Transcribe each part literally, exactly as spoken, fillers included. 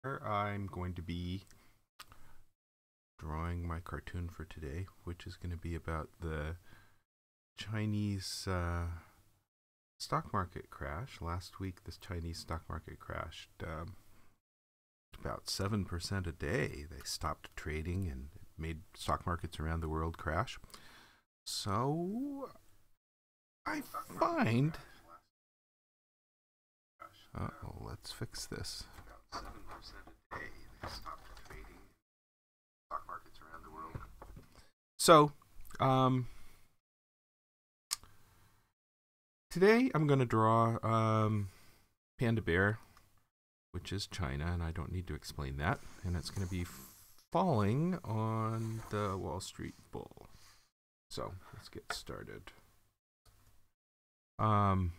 I'm going to be drawing my cartoon for today, which is going to be about the Chinese uh, stock market crash. Last week, this Chinese stock market crashed um, about seven percent a day. They stopped trading and made stock markets around the world crash. So I find... Uh-oh, let's fix this. About seven percent a day. They stopped trading stock markets around the world. So, um, today I'm going to draw um, Panda Bear, which is China, and I don't need to explain that. And it's going to be falling on the Wall Street Bull. So, let's get started. Um...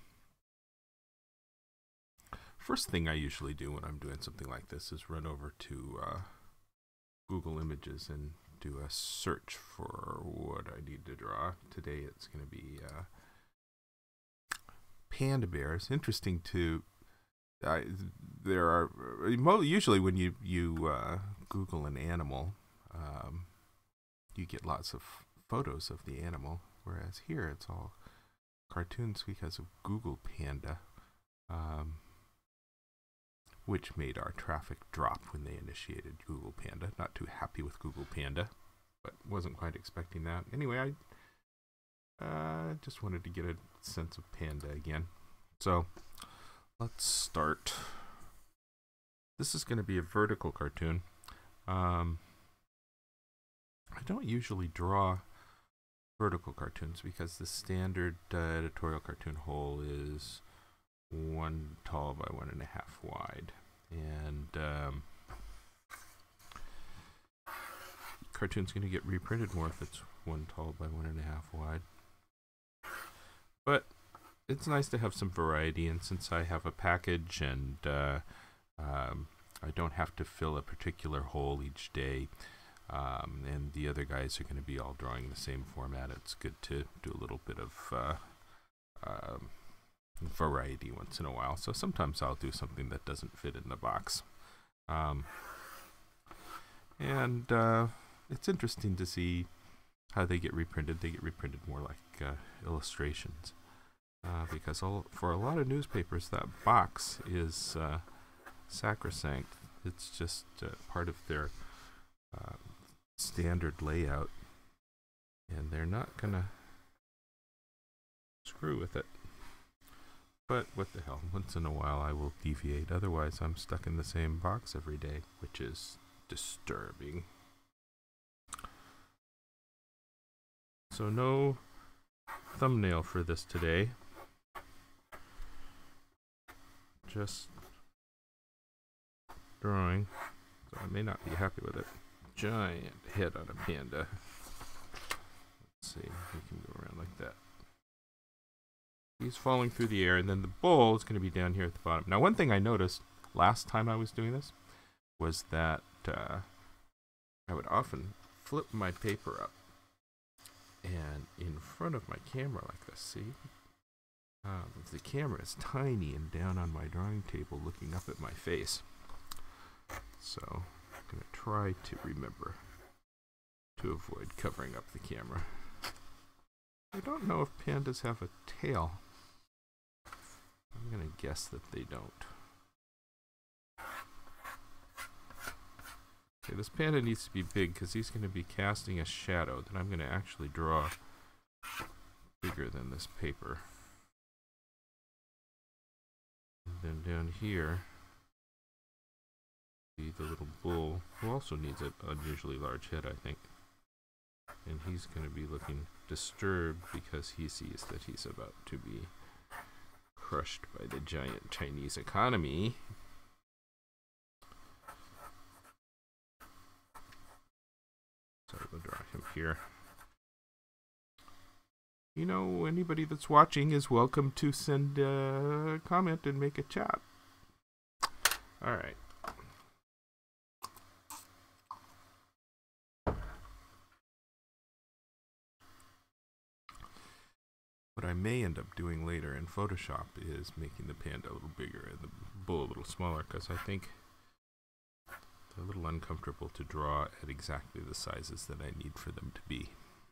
First thing I usually do when I'm doing something like this is run over to uh, Google Images and do a search for what I need to draw. Today it's going to be uh, panda bears. Interesting to, uh, there are, usually when you, you uh, Google an animal, um, you get lots of photos of the animal, whereas here it's all cartoons because of Google Panda. Um, which made our traffic drop when they initiated Google Panda. Not too happy with Google Panda, but wasn't quite expecting that. Anyway, I uh, just wanted to get a sense of Panda again. So, let's start. This is going to be a vertical cartoon. Um, I don't usually draw vertical cartoons because the standard uh, editorial cartoon hole is one tall by one and a half wide, and um, cartoon's going to get reprinted more if it's one tall by one and a half wide. But it's nice to have some variety, and since I have a package and uh, um, I don't have to fill a particular hole each day, um, and the other guys are going to be all drawing the same format, it's good to do a little bit of uh, um, variety once in a while. So sometimes I'll do something that doesn't fit in the box. Um, and uh, it's interesting to see how they get reprinted. They get reprinted more like uh, illustrations. Uh, because all, for a lot of newspapers, that box is uh, sacrosanct. It's just uh, part of their uh, standard layout. And they're not going to screw with it. But what the hell, once in a while I will deviate, otherwise I'm stuck in the same box every day, which is disturbing. So no thumbnail for this today. Just drawing, so I may not be happy with it. Giant head on a panda. Let's see, we can go around like that. He's falling through the air, and then the bull is going to be down here at the bottom. Now, one thing I noticed last time I was doing this was that uh, I would often flip my paper up, and in front of my camera like this, see? Um, the camera is tiny and down on my drawing table looking up at my face. So, I'm going to try to remember to avoid covering up the camera. I don't know if pandas have a tail. I'm going to guess that they don't. Okay, this panda needs to be big because he's going to be casting a shadow that I'm going to actually draw bigger than this paper. And then down here, see the little bull, who also needs an unusually large head, I think. And he's going to be looking disturbed because he sees that he's about to be crushed by the giant Chinese economy. So we'll draw him here. You know, anybody that's watching is welcome to send a comment and make a chat. All right. What I may end up doing later in Photoshop is making the panda a little bigger and the bull a little smaller, because I think little uncomfortable to draw at exactly the sizes that I need for them to be.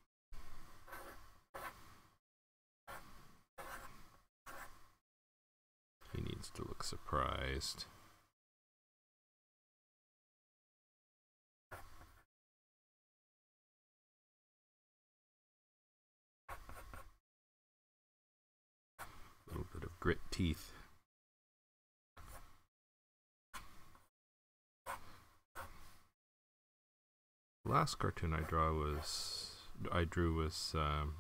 He needs to look surprised. A little bit of grit teeth. The last cartoon I draw was I drew was um,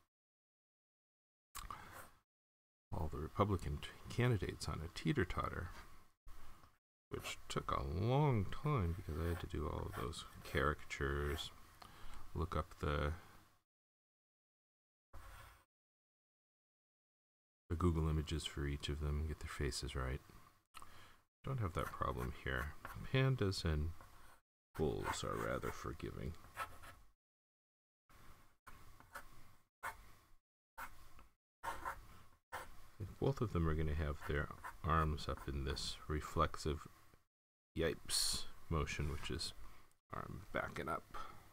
all the Republican candidates on a teeter-totter, which took a long time because I had to do all of those caricatures, look up the the Google images for each of them, get their faces right. Don't have that problem here. Pandas and bulls are rather forgiving. Both of them are going to have their arms up in this reflexive yipes motion, which is arm backing up.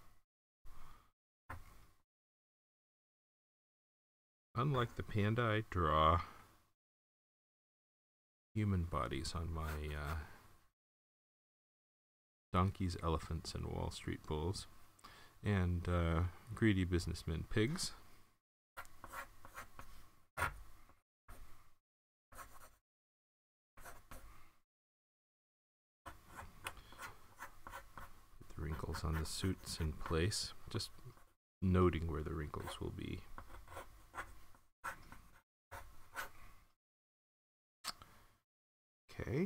Unlike the panda, I draw human bodies on my uh, donkeys, elephants, and Wall Street bulls, and uh, greedy businessmen pigs. Get the wrinkles on the suits in place, just noting where the wrinkles will be. Okay.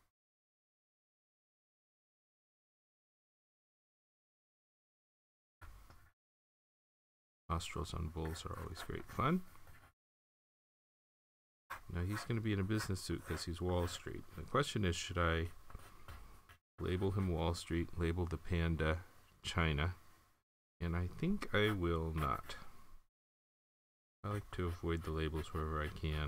Nostrils on bulls are always great fun. Now he's going to be in a business suit because he's Wall Street. The question is, should I label him Wall Street, label the panda China? And I think I will not. I like to avoid the labels wherever I can.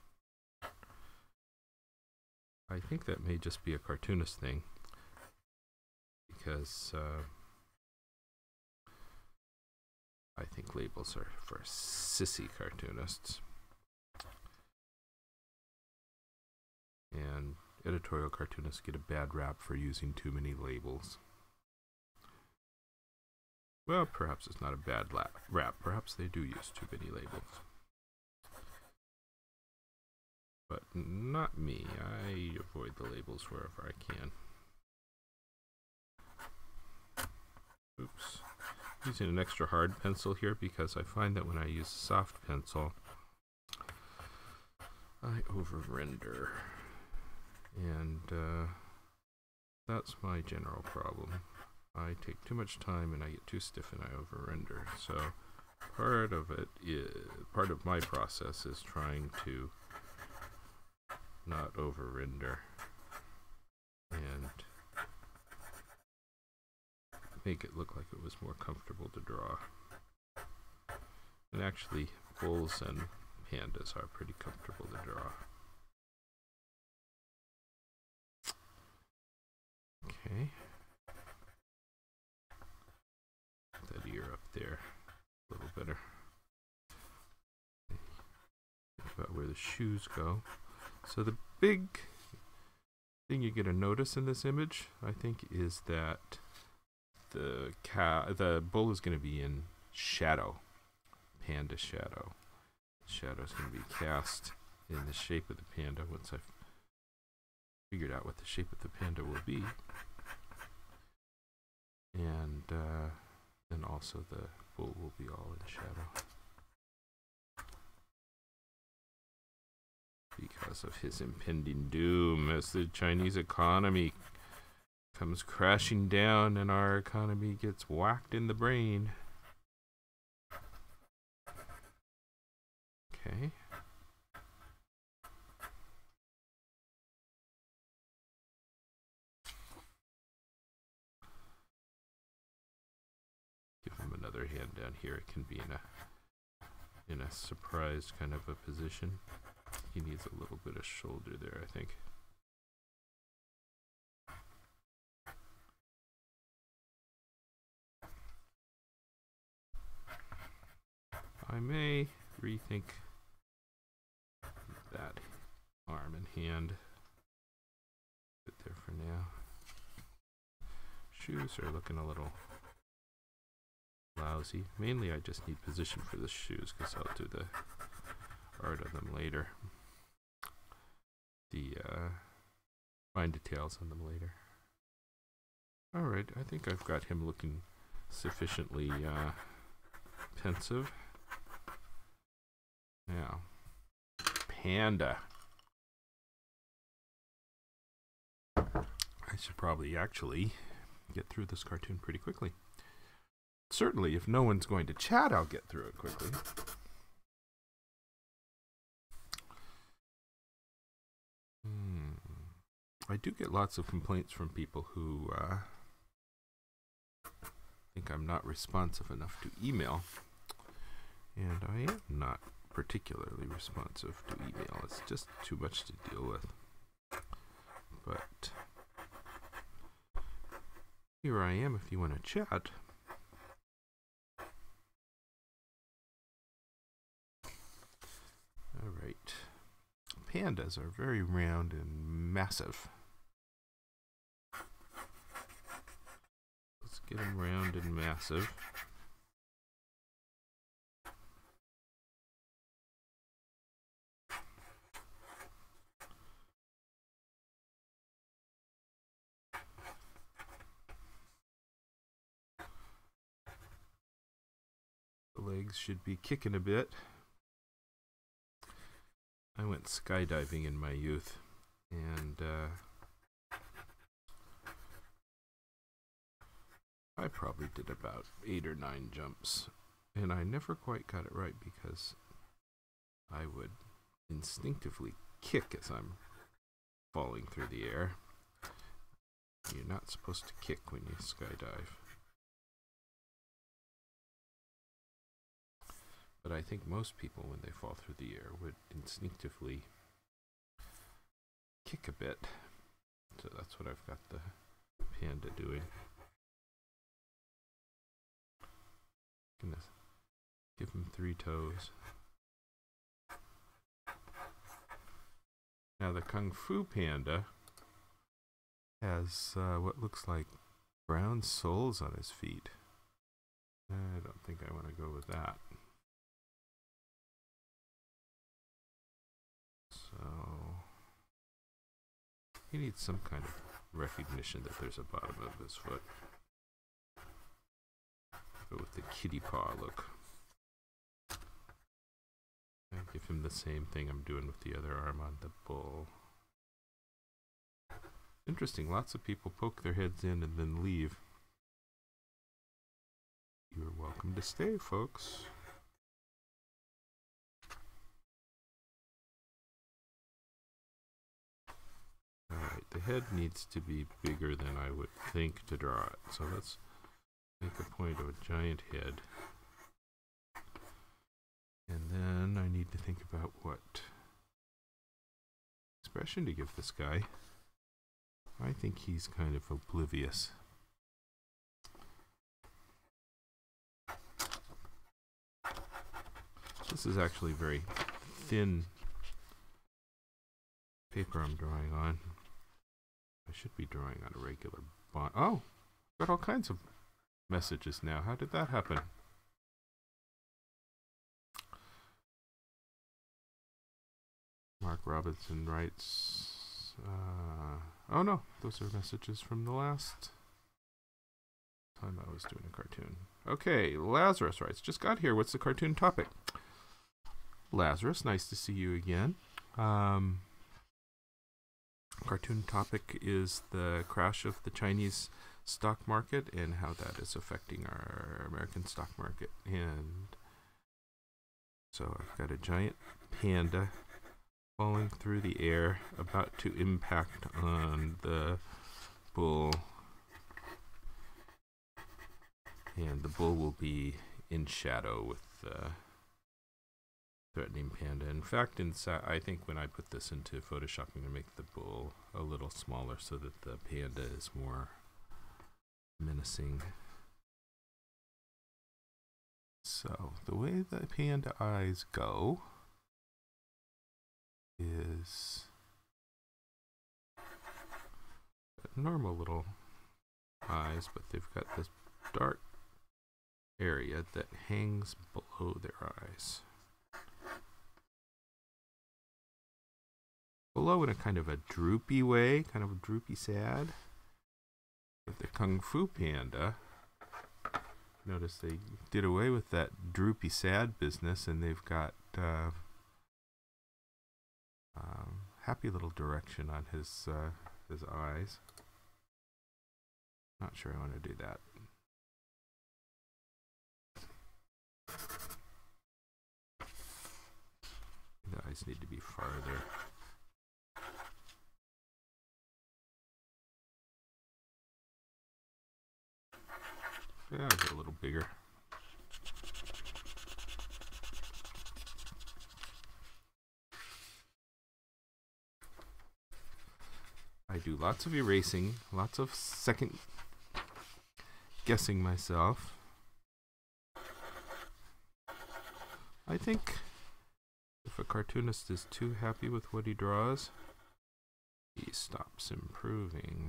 I think that may just be a cartoonist thing, because uh, I think labels are for sissy cartoonists. And editorial cartoonists get a bad rap for using too many labels. Well, perhaps it's not a bad rap. Perhaps they do use too many labels. But not me. I avoid the labels wherever I can. Oops. Using an extra hard pencil here because I find that when I use a soft pencil, I over-render. And uh, that's my general problem. I take too much time and I get too stiff and I over-render. So part of it is, part of my process is trying to not over-render and make it look like it was more comfortable to draw. And actually, bulls and pandas are pretty comfortable to draw. Okay. Put that ear up there a little better. Think about where the shoes go. So the big thing you're going to notice in this image, I think, is that the cow, the bull is going to be in shadow, panda shadow. The shadow is going to be cast in the shape of the panda once I've figured out what the shape of the panda will be. And uh, then also the bull will be all in shadow, because of his impending doom as the Chinese economy comes crashing down and our economy gets whacked in the brain. Okay. Give him another hand down here. It can be in a in a surprised kind of a position. He needs a little bit of shoulder there, I think. I may rethink that arm and hand. Put there for now. Shoes are looking a little lousy. Mainly I just need position for the shoes because I'll do the art of them later. The uh, fine details on them later. Alright, I think I've got him looking sufficiently uh, pensive. Now, Panda. I should probably actually get through this cartoon pretty quickly. Certainly, if no one's going to chat, I'll get through it quickly. Hmm. I do get lots of complaints from people who uh, think I'm not responsive enough to email. And I am not particularly responsive to email. It's just too much to deal with. But here I am if you want to chat. All right. Pandas are very round and massive. Let's get them round and massive. The legs should be kicking a bit. I went skydiving in my youth, and uh, I probably did about eight or nine jumps, and I never quite got it right because I would instinctively kick as I'm falling through the air. You're not supposed to kick when you skydive. But I think most people, when they fall through the air, would instinctively kick a bit. So that's what I've got the Panda doing. Gonna give him three toes. Now the Kung Fu Panda has uh, what looks like brown soles on his feet. I don't think I want to go with that. So he needs some kind of recognition that there's a bottom of his foot. Go with the kitty paw look. I give him the same thing I'm doing with the other arm on the bull. Interesting, lots of people poke their heads in and then leave. You're welcome to stay, folks. Alright, the head needs to be bigger than I would think to draw it. So let's make a point of a giant head. And then I need to think about what expression to give this guy. I think he's kind of oblivious. This is actually very thin paper I'm drawing on. I should be drawing on a regular bond. Oh, got all kinds of messages now. How did that happen? Mark Robinson writes, uh, oh no, those are messages from the last time I was doing a cartoon. Okay, Lazarus writes, just got here. What's the cartoon topic? Lazarus, nice to see you again. Um, cartoon topic is the crash of the Chinese stock market and how that is affecting our American stock market. And so I've got a giant panda falling through the air, about to impact on the bull. And the bull will be in shadow with the threatening panda. In fact, in I think when I put this into Photoshop, I'm going to make the bull a little smaller so that the panda is more menacing. Let's So the way the panda eyes go is normal little eyes, but they've got this dark area that hangs below their eyes. Below in a kind of a droopy way, kind of a droopy sad. With the Kung Fu Panda, notice they did away with that droopy sad business, and they've got uh, um, happy little direction on his uh, his eyes. Not sure I want to do that. The eyes need to be farther. Yeah, get a little bigger. I do lots of erasing, lots of second guessing myself. I think if a cartoonist is too happy with what he draws, he stops improving.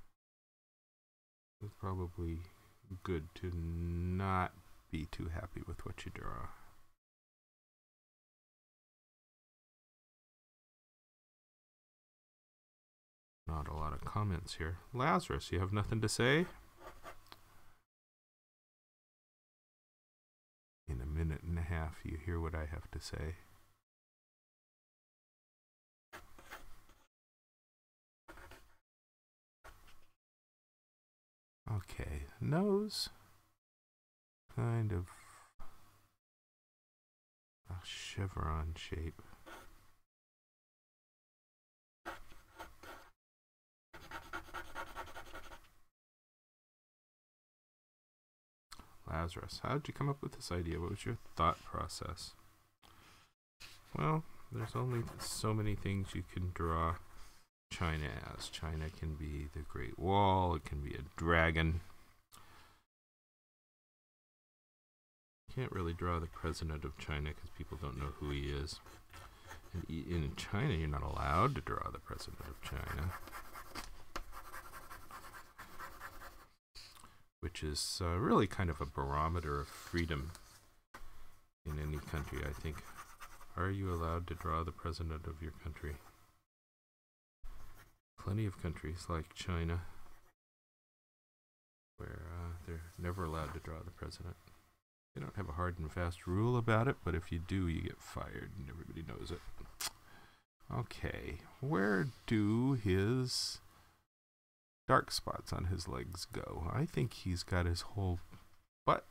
It's probably good to not be too happy with what you draw. Not a lot of comments here. Lazarus, you have nothing to say? In a minute and a half, you hear what I have to say. Okay, nose, kind of a chevron shape. Lazarus, how did you come up with this idea? What was your thought process? Well, there's only so many things you can draw China as. China can be the Great Wall, it can be a dragon. Can't really draw the president of China because people don't know who he is. And in China, you're not allowed to draw the president of China, which is uh, really kind of a barometer of freedom in any country, I think. Are you allowed to draw the president of your country? Plenty of countries like China where uh, they're never allowed to draw the president. They don't have a hard and fast rule about it, but if you do, you get fired, and everybody knows it. Okay, where do his dark spots on his legs go? I think he's got his whole butt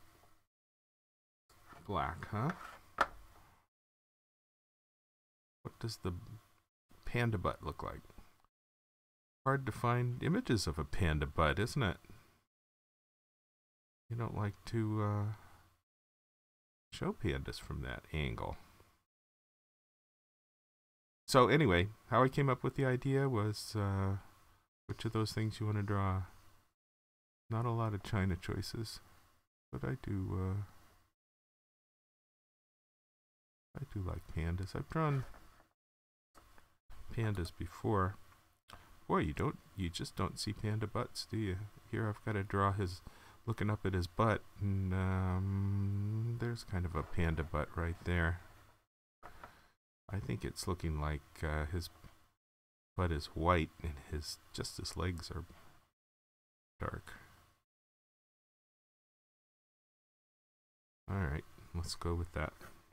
black, huh? What does the panda butt look like? Hard to find images of a panda butt, isn't it? You don't like to uh, show pandas from that angle. So anyway, how I came up with the idea was uh, which of those things you want to draw? Not a lot of China choices, but I do uh, I do like pandas. I've drawn pandas before. Boy, you don't you just don't see panda butts, do you? Here I've got to draw his looking up at his butt, and um, there's kind of a panda butt right there. I think it's looking like uh, his butt is white and his just his legs are dark. All right, let's go with that.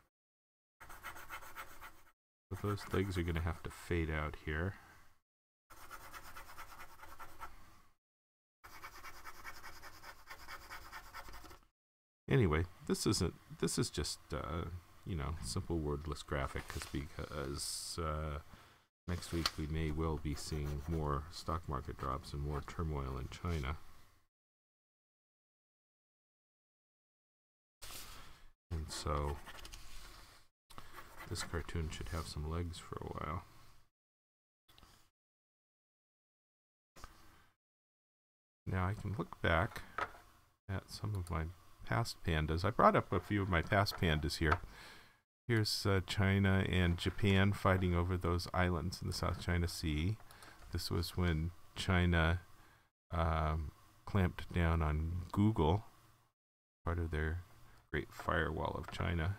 But those legs are going to have to fade out here. Anyway, this isn't. This is just uh, you know, simple wordless graphic, because uh, next week we may well be seeing more stock market drops and more turmoil in China. And so this cartoon should have some legs for a while. Now I can look back at some of my past pandas. I brought up a few of my past pandas here. Here's uh, China and Japan fighting over those islands in the South China Sea. This was when China um, clamped down on Google, part of their Great Firewall of China.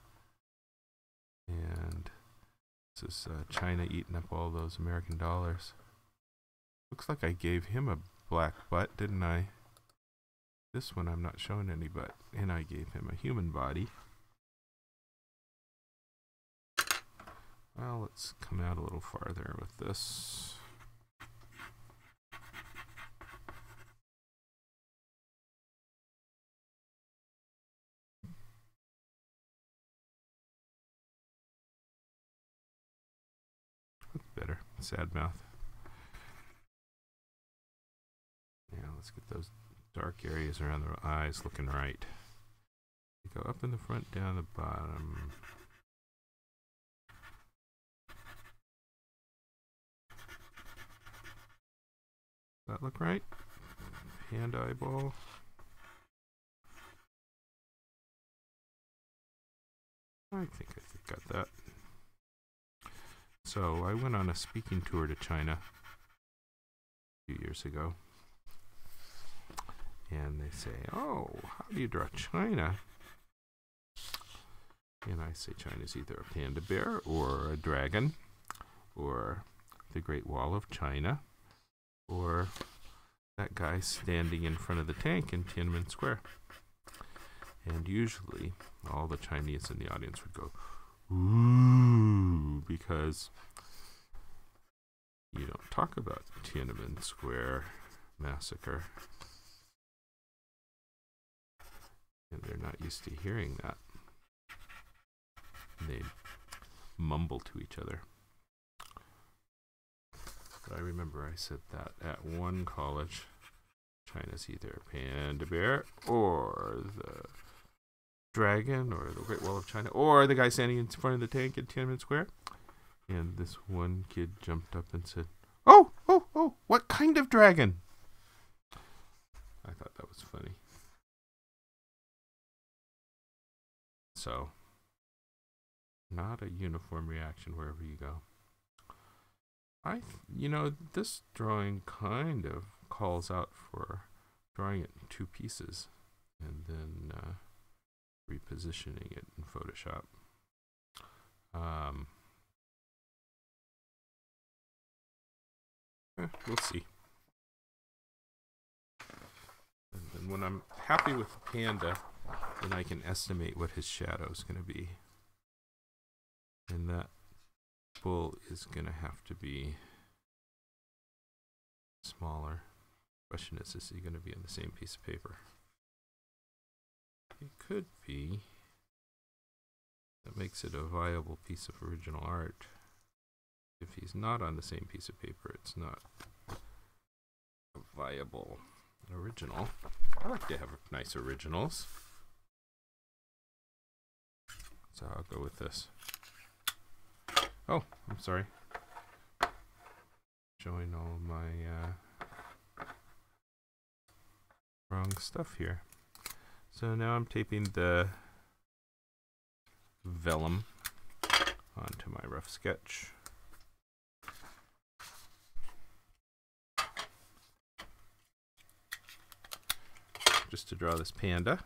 And this is uh, China eating up all those American dollars. Looks like I gave him a black butt, didn't I? This one I'm not showing any butt. And I gave him a human body. Well, let's come out a little farther with this. That's better. Sad mouth. Yeah, let's get those dark areas around the eyes looking right. You go up in the front, down the bottom. Does that look right? Hand eyeball. I think I got that. So I went on a speaking tour to China a few years ago. And they say, oh, how do you draw China? And I say China's either a panda bear or a dragon or the Great Wall of China or that guy standing in front of the tank in Tiananmen Square. And usually all the Chinese in the audience would go, ooh, because you don't talk about Tiananmen Square massacre. And they're not used to hearing that. They mumble to each other. But I remember I said that at one college. China's either a panda bear or the dragon or the Great Wall of China or the guy standing in front of the tank at Tiananmen Square. And this one kid jumped up and said, oh, oh, oh, what kind of dragon? I thought that was funny. So, not a uniform reaction wherever you go. I, th you know, this drawing kind of calls out for drawing it in two pieces and then uh, repositioning it in Photoshop. Um, eh, we'll see. And then when I'm happy with the panda, then I can estimate what his shadow is going to be. And that bull is going to have to be smaller. Question is, is he going to be on the same piece of paper? It could be. That makes it a viable piece of original art. If he's not on the same piece of paper, it's not a viable original. I like to have nice originals. So I'll go with this. Oh, I'm sorry. Showing all my uh, wrong stuff here. So now I'm taping the vellum onto my rough sketch. Just to draw this panda.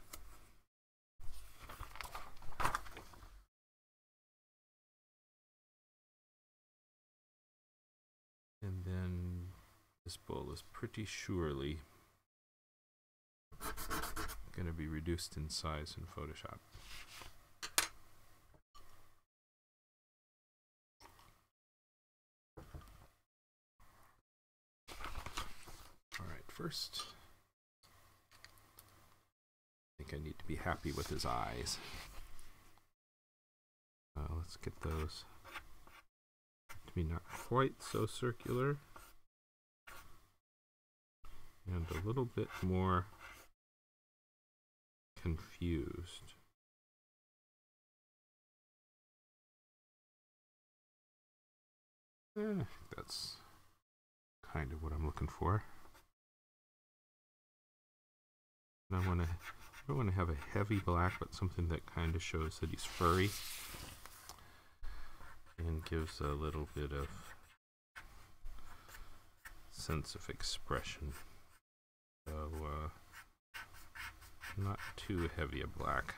And then this bull is pretty surely going to be reduced in size in Photoshop. All right, first, I think I need to be happy with his eyes. Uh, let's get those to be not quite so circular and a little bit more confused. Eh, that's kind of what I'm looking for. And I want to I don't want to have a heavy black, but something that kind of shows that he's furry and gives a little bit of sense of expression. So, uh, not too heavy a black.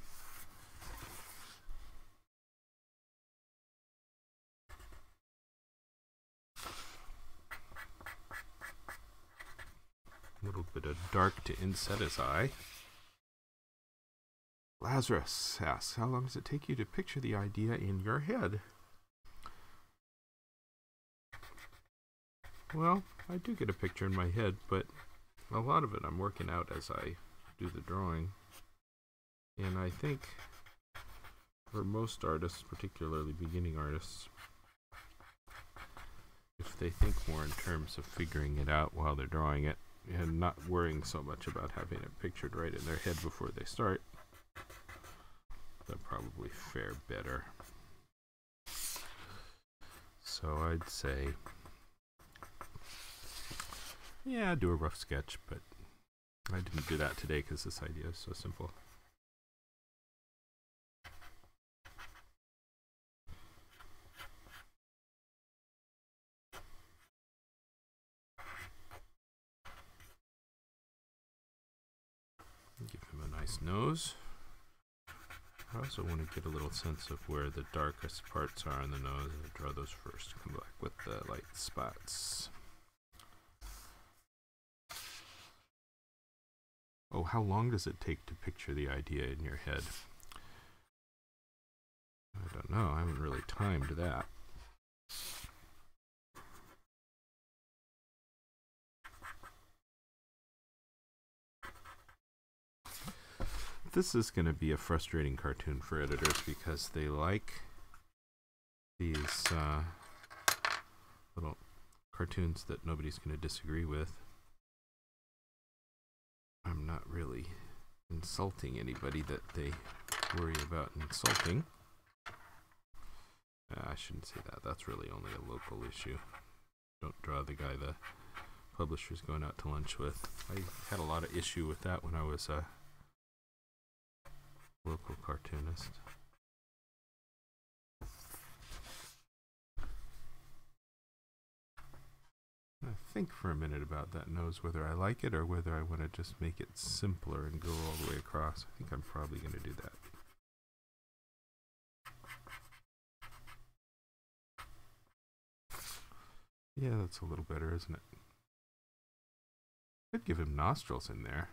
A little bit of dark to inset his eye. Lazarus asks, how long does it take you to picture the idea in your head? Well, I do get a picture in my head, but a lot of it I'm working out as I do the drawing. And I think for most artists, particularly beginning artists, if they think more in terms of figuring it out while they're drawing it and not worrying so much about having it pictured right in their head before they start, they'll probably fare better. So I'd say, yeah, do a rough sketch, but I didn't do that today because this idea is so simple. Give him a nice nose. I also want to get a little sense of where the darkest parts are on the nose, and I draw those first. Come back with the light spots. Oh, how long does it take to picture the idea in your head? I don't know. I haven't really timed that. This is going to be a frustrating cartoon for editors because they like these uh, little cartoons that nobody's going to disagree with. I'm not really insulting anybody that they worry about insulting. Uh, I shouldn't say that. That's really only a local issue. Don't draw the guy the publisher's going out to lunch with. I had a lot of issue with that when I was a local cartoonist. I think for a minute about that nose, whether I like it or whether I want to just make it simpler and go all the way across. I think I'm probably going to do that. Yeah, that's a little better, isn't it? Could give him nostrils in there.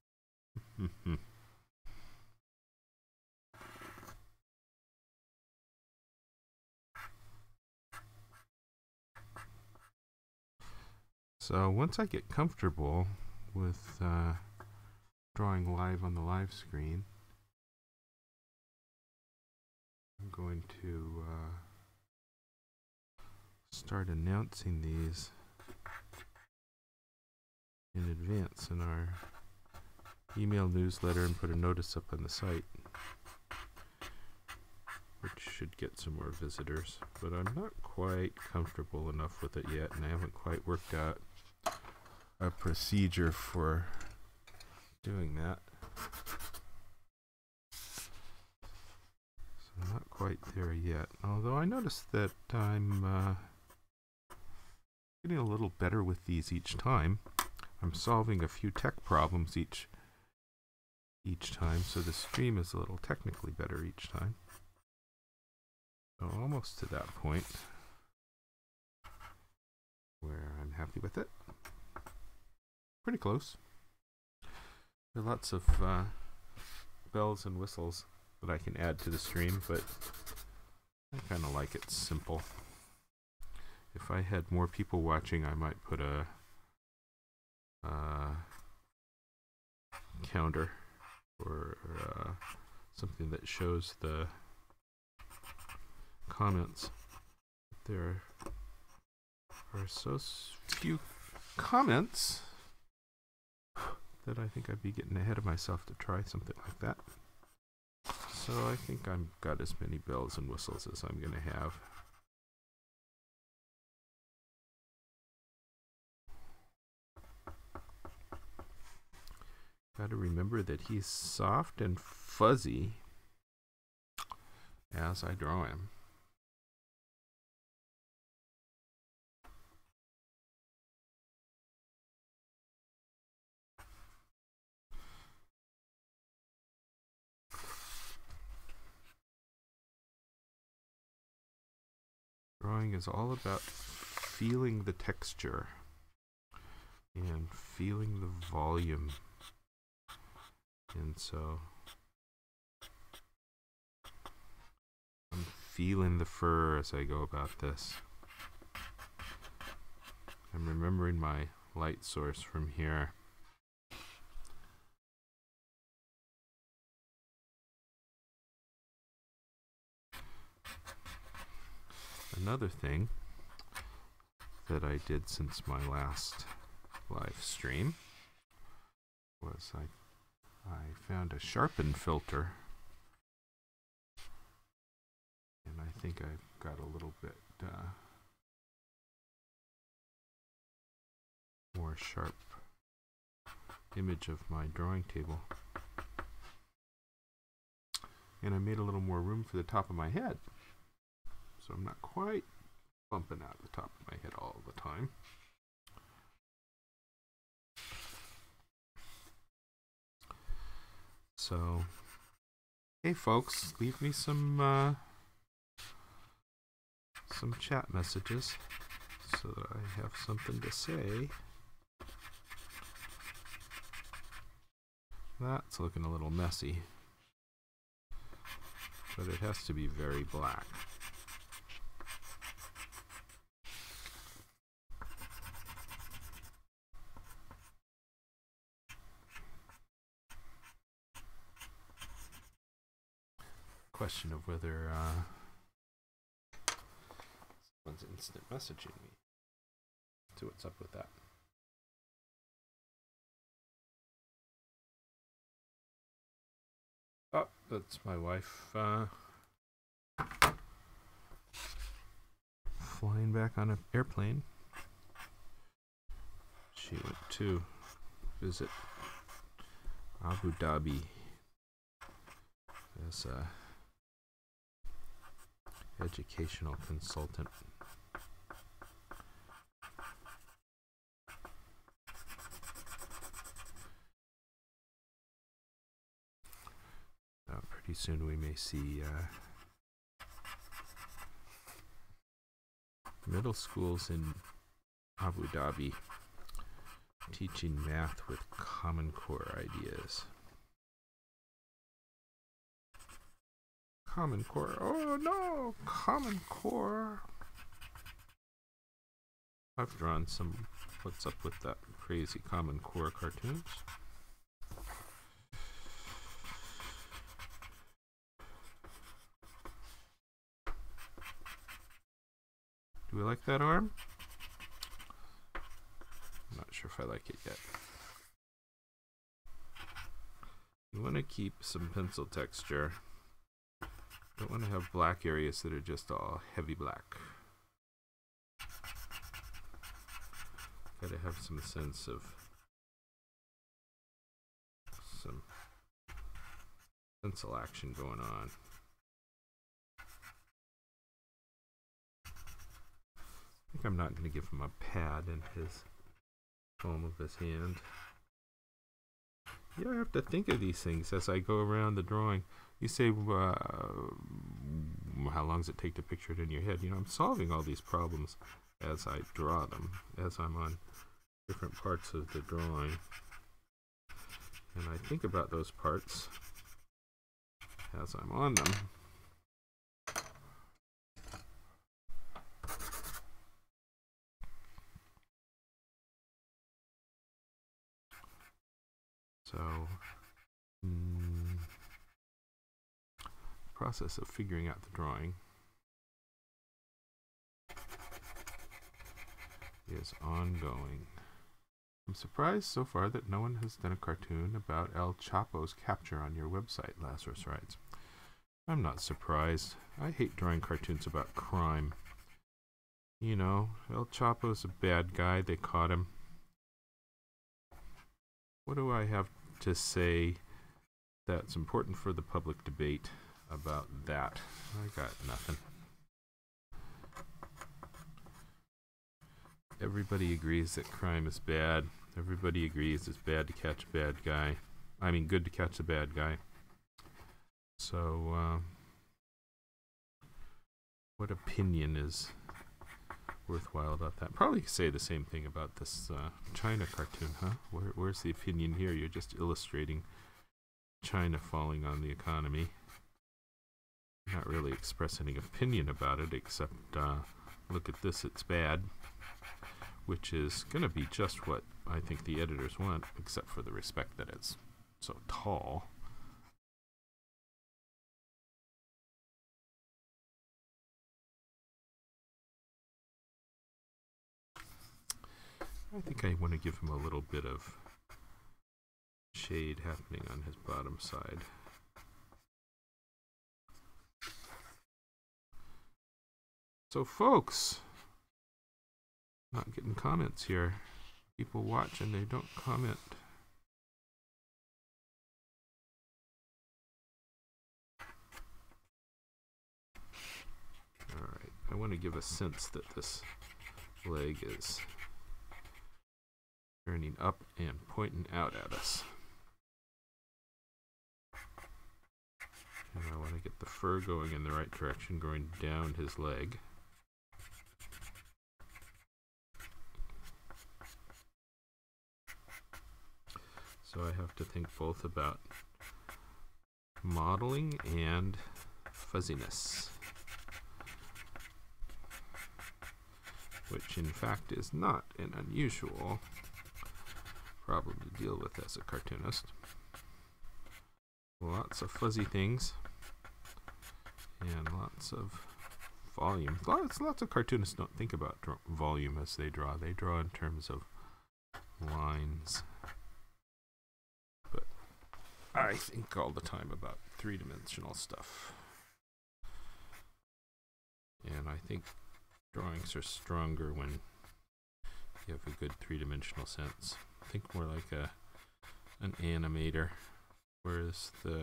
So once I get comfortable with uh, drawing live on the live screen, I'm going to uh, start announcing these in advance in our email newsletter and put a notice up on the site, which should get some more visitors. But I'm not quite comfortable enough with it yet, and I haven't quite worked out a procedure for doing that. So I'm not quite there yet. Although I noticed that I'm uh, getting a little better with these each time. I'm solving a few tech problems each each time, so the stream is a little technically better each time. So almost to that point where I'm happy with it. Pretty close. There are lots of uh, bells and whistles that I can add to the stream, but I kind of like it simple. If I had more people watching, I might put a uh, counter or uh, something that shows the comments. There are so few comments that I think I'd be getting ahead of myself to try something like that. So I think I've got as many bells and whistles as I'm going to have. Got to remember that he's soft and fuzzy as I draw him. Drawing is all about feeling the texture and feeling the volume. And so I'm feeling the fur as I go about this. I'm remembering my light source from here. Another thing that I did since my last live stream was I I found a sharpen filter, and I think I've got a little bit uh, more sharp image of my drawing table, and I made a little more room for the top of my head, so I'm not quite bumping out the top of my head all the time. So, hey folks, leave me some uh, some chat messages so that I have something to say. That's looking a little messy, but it has to be very black. Question of whether uh, someone's instant messaging me. So what's up with that? Oh, that's my wife uh, flying back on an airplane. She went to visit Abu Dhabi as a educational consultant. Uh, pretty soon we may see uh, middle schools in Abu Dhabi teaching math with Common Core ideas. Common Core. Oh no! Common Core. I've drawn some what's up with that crazy Common Core cartoons. Do we like that arm? I'm not sure if I like it yet. You want to keep some pencil texture. Don't want to have black areas that are just all heavy black. Got to have some sense of some pencil action going on. I think I'm not going to give him a pad in his palm of his hand. You don't have to think of these things as I go around the drawing. You say, uh, how long does it take to picture it in your head? You know, I'm solving all these problems as I draw them, as I'm on different parts of the drawing. And I think about those parts as I'm on them. So, mm, process of figuring out the drawing is ongoing. I'm surprised so far that no one has done a cartoon about El Chapo's capture on your website, Lazarus writes. I'm not surprised. I hate drawing cartoons about crime. You know, El Chapo's a bad guy. They caught him. What do I have to say that's important for the public debate about that? I got nothing. Everybody agrees that crime is bad. Everybody agrees it's bad to catch a bad guy. I mean, good to catch a bad guy. So, uh, what opinion is worthwhile about that? Probably say the same thing about this uh, China cartoon, huh? Where, where's the opinion here? You're just illustrating China falling on the economy. Not really expressing an opinion about it, except uh, look at this, it's bad, which is going to be just what I think the editors want, except for the respect that it's so tall. I think I want to give him a little bit of shade happening on his bottom side. So folks, not getting comments here. People watch and they don't comment. Alright, I want to give a sense that this leg is turning up and pointing out at us. And I want to get the fur going in the right direction, going down his leg. So I have to think both about modeling and fuzziness, which in fact is not an unusual problem to deal with as a cartoonist. Lots of fuzzy things and lots of volume. Lots, lots of cartoonists don't think about volume as they draw. They draw in terms of lines. But I think all the time about three-dimensional stuff. And I think drawings are stronger when you have a good three-dimensional sense. Think more like a an animator, whereas the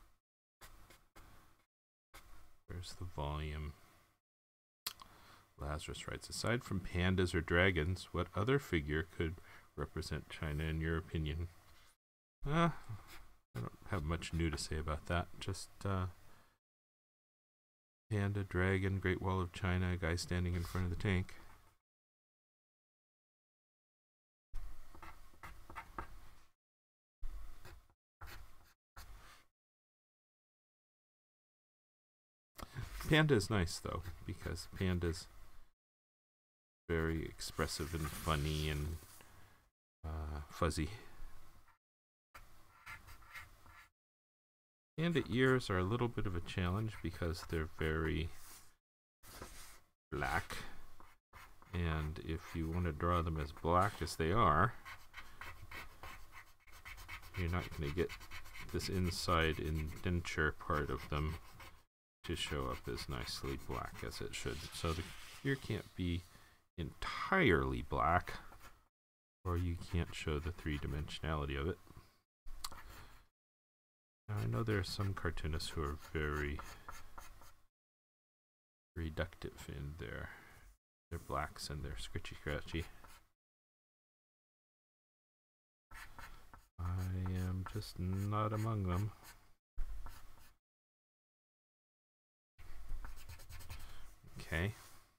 where's the volume? Lazarus writes, aside from pandas or dragons, what other figure could represent China in your opinion? Uh, I don't have much new to say about that. Just uh, panda, dragon, Great Wall of China, a guy standing in front of the tank. Panda is nice though, because Panda's very expressive and funny and uh, fuzzy. Panda ears are a little bit of a challenge because they're very black, and if you want to draw them as black as they are, you're not going to get this inside indenture part of them to show up as nicely black as it should. So the ear can't be entirely black, or you can't show the three-dimensionality of it. Now, I know there are some cartoonists who are very reductive in their their blacks and their scritchy scratchy. I am just not among them. Okay.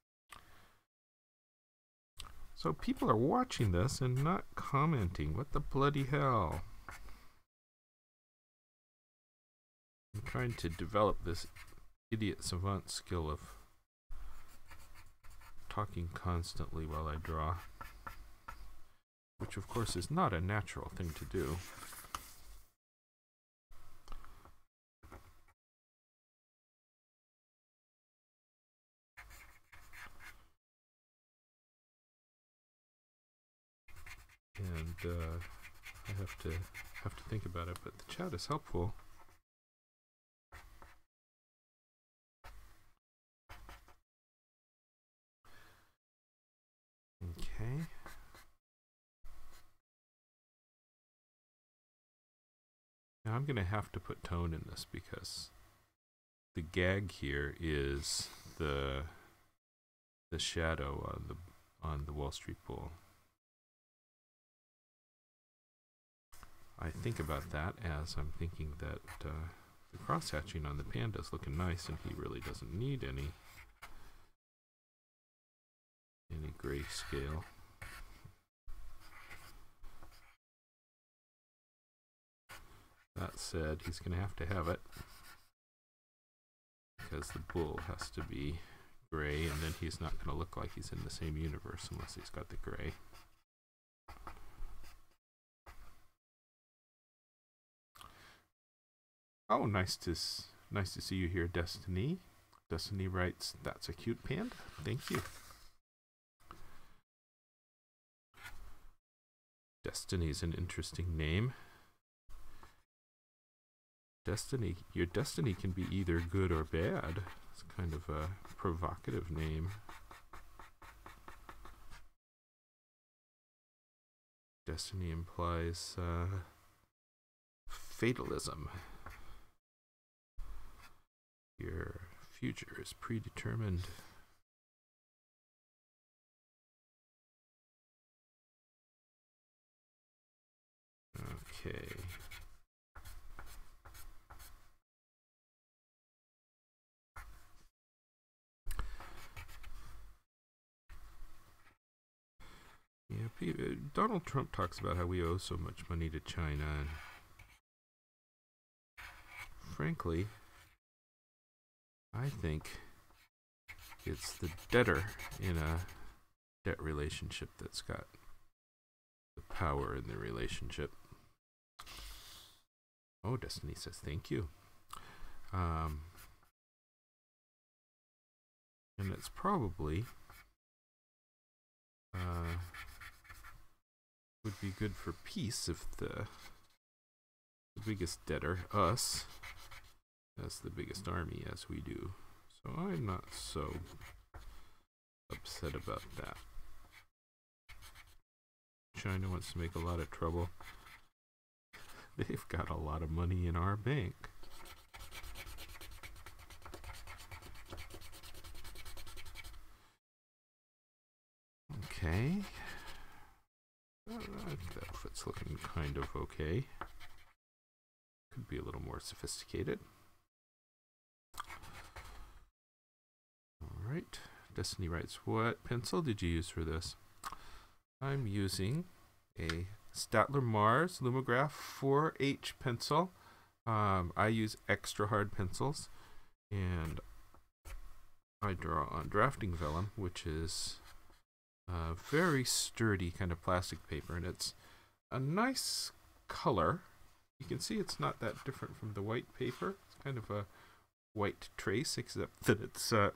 So people are watching this and not commenting. What the bloody hell? I'm trying to develop this idiot savant skill of talking constantly while I draw, which of course is not a natural thing to do. And uh, I have to have to think about it, but the chat is helpful. Okay. Now I'm going to have to put tone in this because the gag here is the the shadow on the on the Wall Street Bull. I think about that as I'm thinking that uh, the cross-hatching on the Panda is looking nice, and he really doesn't need any any grayscale. That said, he's going to have to have it because the bull has to be gray, and then he's not going to look like he's in the same universe unless he's got the gray. Oh, nice to nice to see you here, Destiny. Destiny writes, "That's a cute panda." Thank you. Destiny's an interesting name. Destiny, your destiny can be either good or bad. It's kind of a provocative name. Destiny implies uh, fatalism. Your future is predetermined. Okay. Yeah, Donald Trump talks about how we owe so much money to China, and frankly, I think it's the debtor in a debt relationship that's got the power in the relationship. Oh, Destiny says thank you. Um, and it's probably uh, would be good for peace if the the biggest debtor, us, has the biggest army as we do. So I'm not so upset about that. China wants to make a lot of trouble. They've got a lot of money in our bank. Okay. Uh, that foot's looking kind of okay. Could be a little more sophisticated. Alright. Destiny writes, what pencil did you use for this? I'm using a Statler Mars Lumograph four H pencil. Um, I use extra hard pencils, and I draw on drafting vellum, which is a very sturdy kind of plastic paper, and it's a nice color. You can see it's not that different from the white paper. It's kind of a white trace, except that it's uh,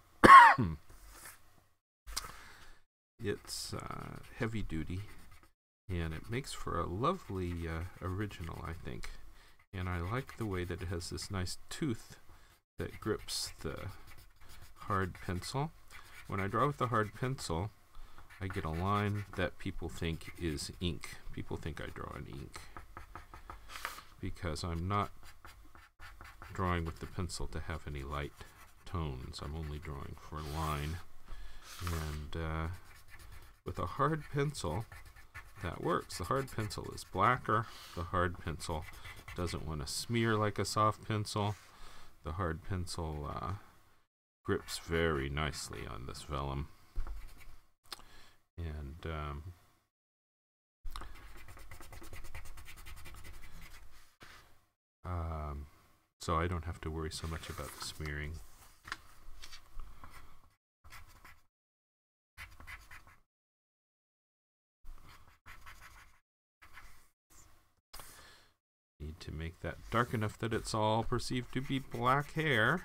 it's uh, heavy duty, and it makes for a lovely uh, original, I think. And I like the way that it has this nice tooth that grips the hard pencil. When I draw with the hard pencil, I get a line that people think is ink. People think I draw in ink because I'm not drawing with the pencil to have any light tones. I'm only drawing for a line. And uh, with a hard pencil, that works. The hard pencil is blacker. The hard pencil doesn't want to smear like a soft pencil. The hard pencil uh, grips very nicely on this vellum. And um, um, so I don't have to worry so much about the smearing. Need to make that dark enough that it's all perceived to be black hair.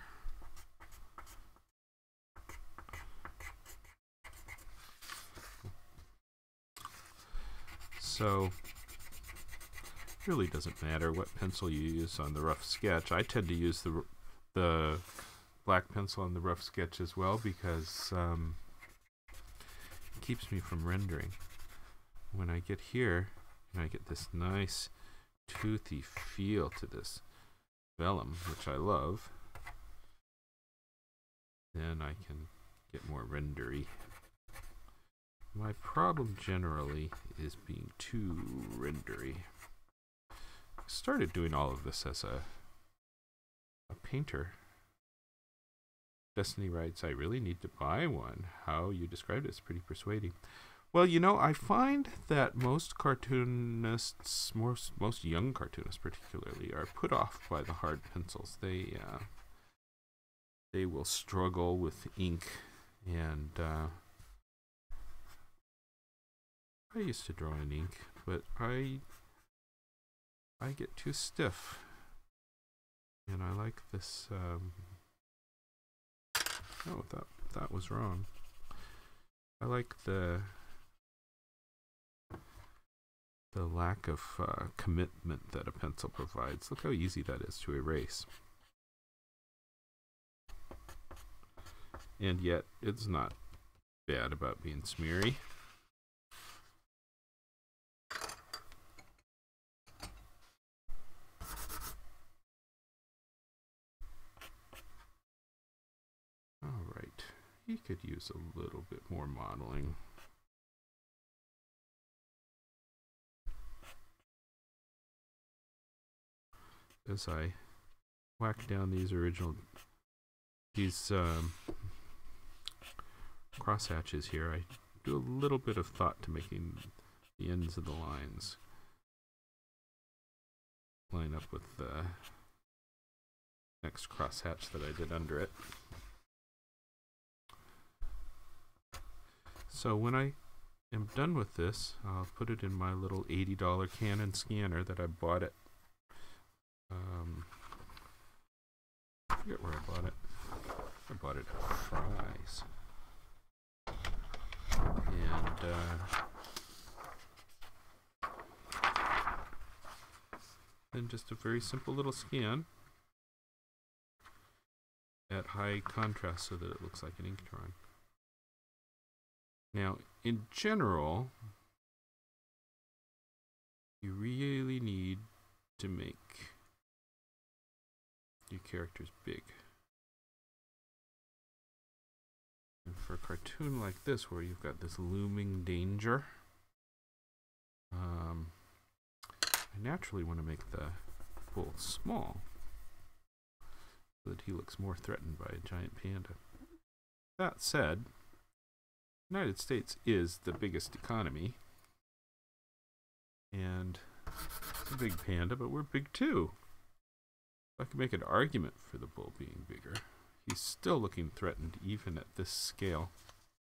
So it really doesn't matter what pencil you use on the rough sketch. I tend to use the the black pencil on the rough sketch as well because um, it keeps me from rendering. When I get here and I get this nice toothy feel to this vellum, which I love, then I can get more rendery. My problem generally is being too rendery. I started doing all of this as a, a painter. Destiny writes, I really need to buy one. How you described it is pretty persuading. Well, you know, I find that most cartoonists, most, most young cartoonists particularly, are put off by the hard pencils. They, uh, they will struggle with ink, and uh, I used to draw in ink, but I, I get too stiff, and I like this, um, oh, that, that was wrong. I like the the lack of uh, commitment that a pencil provides. Look how easy that is to erase. And yet, it's not bad about being smeary. All right, he could use a little bit more modeling. As I whack down these original, these um, crosshatches here, I do a little bit of thought to making the ends of the lines line up with the next crosshatch that I did under it. So when I am done with this, I'll put it in my little eighty dollar Canon scanner that I bought at Um, I forget where I bought it. I bought it at Fry's. And, uh, then just a very simple little scan at high contrast so that it looks like an ink drawing. Now, in general, you really need to make your character's big. And for a cartoon like this, where you've got this looming danger, um, I naturally want to make the bull small so that he looks more threatened by a giant panda. That said, the United States is the biggest economy, and it's a big panda, but we're big too. I can make an argument for the bull being bigger. He's still looking threatened even at this scale.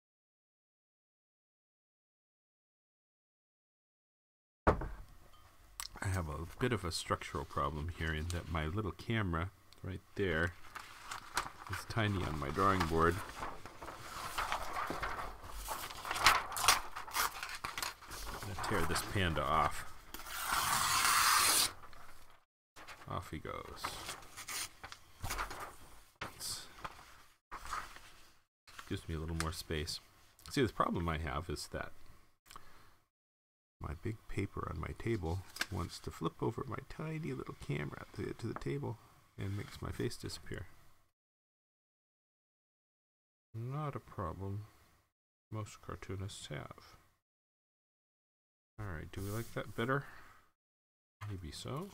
I have a bit of a structural problem here in that my little camera right there is tiny on my drawing board. I'm gonna tear this panda off. Off he goes. That's, gives me a little more space. See, the problem I have is that my big paper on my table wants to flip over my tiny little camera to get to the table and makes my face disappear. Not a problem most cartoonists have. Alright, do we like that better? Maybe so.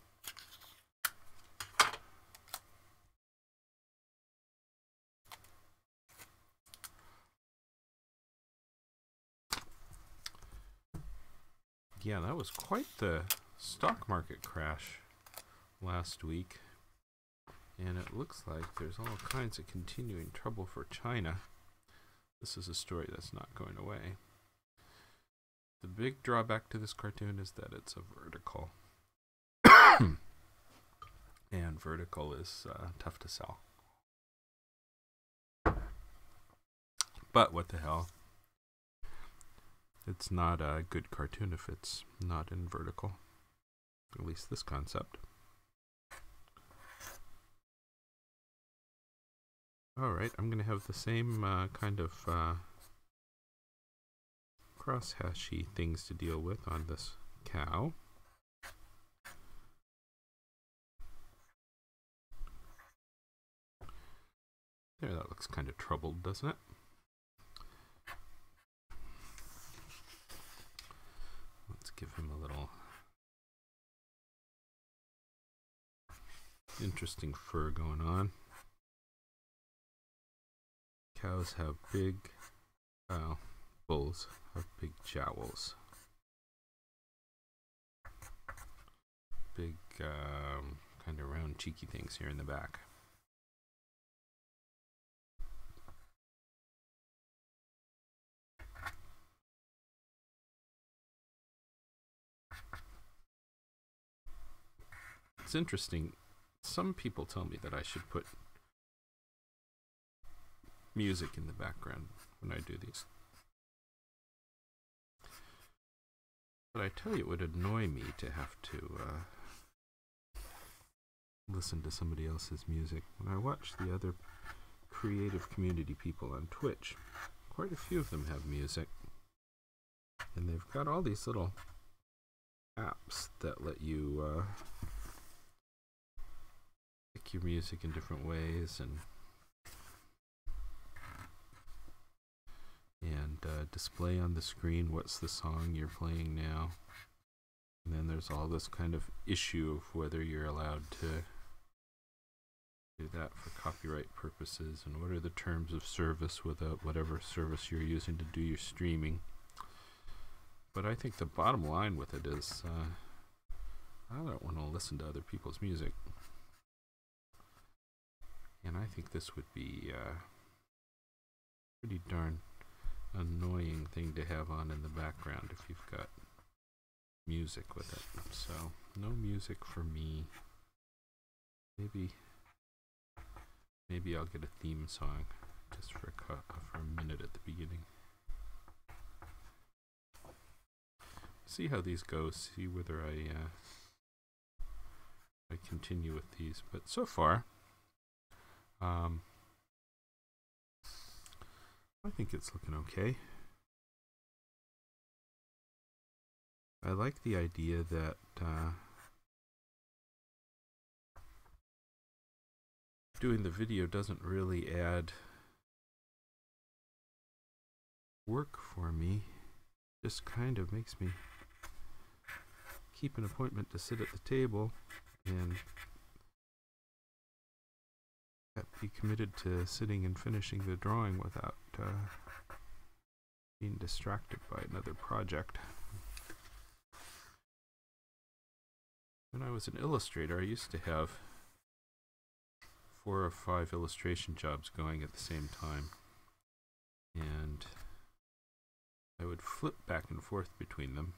Yeah, that was quite the stock market crash last week. And it looks like there's all kinds of continuing trouble for China. This is a story that's not going away. The big drawback to this cartoon is that it's a vertical. And vertical is uh, tough to sell. But what the hell? It's not a good cartoon if it's not in vertical. At least this concept. Alright, I'm going to have the same uh, kind of uh, cross-hashy things to deal with on this cow. There, that looks kind of troubled, doesn't it? Let's give him a little interesting fur going on. Cows have big, well, bulls have big jowls. Big, um, kind of round, cheeky things here in the back. It's interesting. Some people tell me that I should put music in the background when I do these. But I tell you, it would annoy me to have to uh, listen to somebody else's music. When I watch the other creative community people on Twitch, quite a few of them have music. And they've got all these little apps that let you uh, pick your music in different ways and and uh, display on the screen what's the song you're playing now. And then there's all this kind of issue of whether you're allowed to do that for copyright purposes and what are the terms of service with uh, whatever service you're using to do your streaming. But I think the bottom line with it is uh, I don't want to listen to other people's music. And I think this would be a uh, pretty darn annoying thing to have on in the background if you've got music with it. So no music for me. Maybe maybe I'll get a theme song just for a, cu- for a minute at the beginning. See how these go, see whether I uh, I continue with these. But so far um, I think it's looking okay. I like the idea that uh, doing the video doesn't really add work for me. Just kind of makes me keep an appointment to sit at the table and be committed to sitting and finishing the drawing without uh, being distracted by another project. When I was an illustrator, I used to have four or five illustration jobs going at the same time, and I would flip back and forth between them,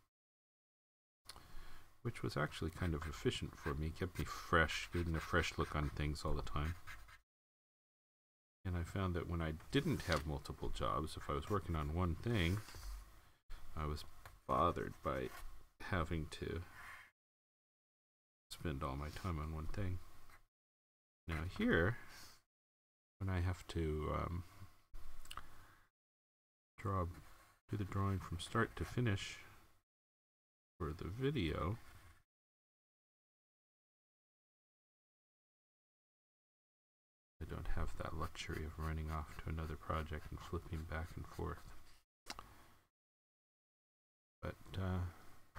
which was actually kind of efficient for me, kept me fresh, getting a fresh look on things all the time. And I found that when I didn't have multiple jobs, if I was working on one thing, I was bothered by having to spend all my time on one thing. Now here, when I have to um, draw, do the drawing from start to finish for the video, I don't have that luxury of running off to another project and flipping back and forth. But uh,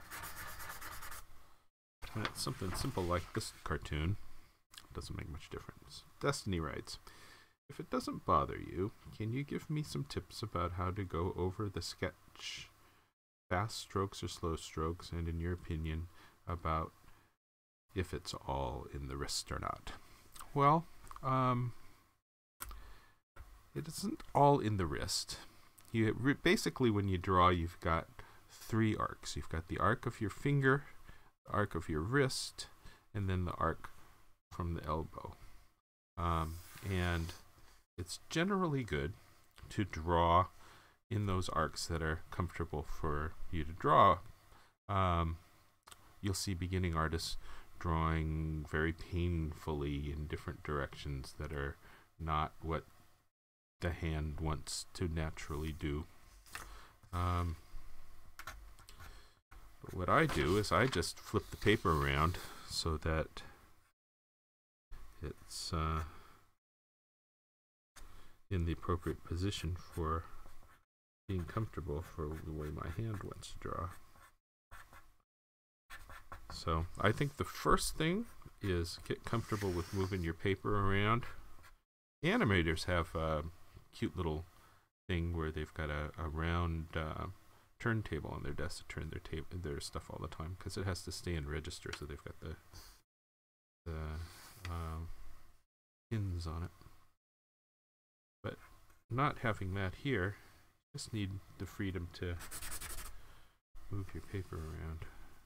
when it's something simple like this cartoon, it doesn't make much difference. Destiny writes, if it doesn't bother you, can you give me some tips about how to go over the sketch, fast strokes or slow strokes, and in your opinion, about if it's all in the wrist or not? Well, Um, it isn't all in the wrist. You re- basically, when you draw, you've got three arcs. You've got the arc of your finger, the arc of your wrist, and then the arc from the elbow. Um, and it's generally good to draw in those arcs that are comfortable for you to draw. Um, you'll see beginning artists drawing very painfully in different directions that are not what the hand wants to naturally do. Um, but what I do is I just flip the paper around so that it's uh, in the appropriate position for being comfortable for the way my hand wants to draw. So I think the first thing is get comfortable with moving your paper around. Animators have a cute little thing where they've got a, a round uh, turntable on their desk to turn their table their stuff all the time, because it has to stay in register, so they've got the the um, pins on it. But not having that here, you just need the freedom to move your paper around.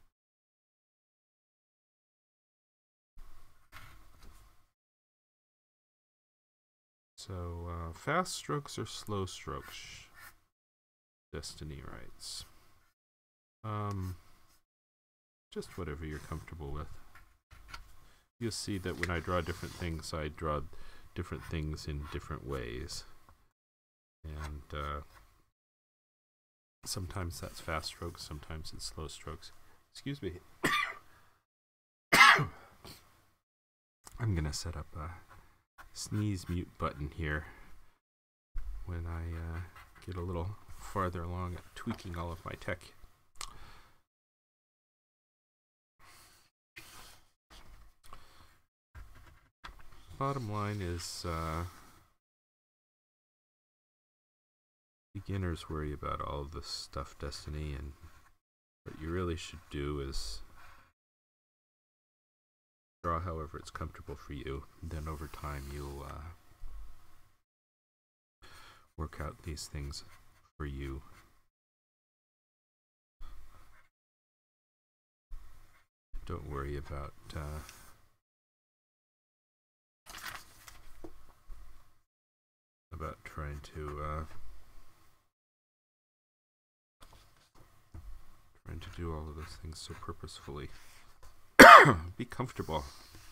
So, uh, fast strokes or slow strokes? Destiny writes. Um, just whatever you're comfortable with. You'll see that when I draw different things, I draw different things in different ways. And uh, sometimes that's fast strokes, sometimes it's slow strokes. Excuse me. I'm going to set up a sneeze mute button here when I uh, get a little farther along at tweaking all of my tech. Bottom line is uh, beginners worry about all of this stuff, Destiny, and what you really should do is draw however it's comfortable for you. Then over time you'll uh, work out these things for you. Don't worry about uh, about trying to uh, trying to do all of those things so purposefully. Be comfortable.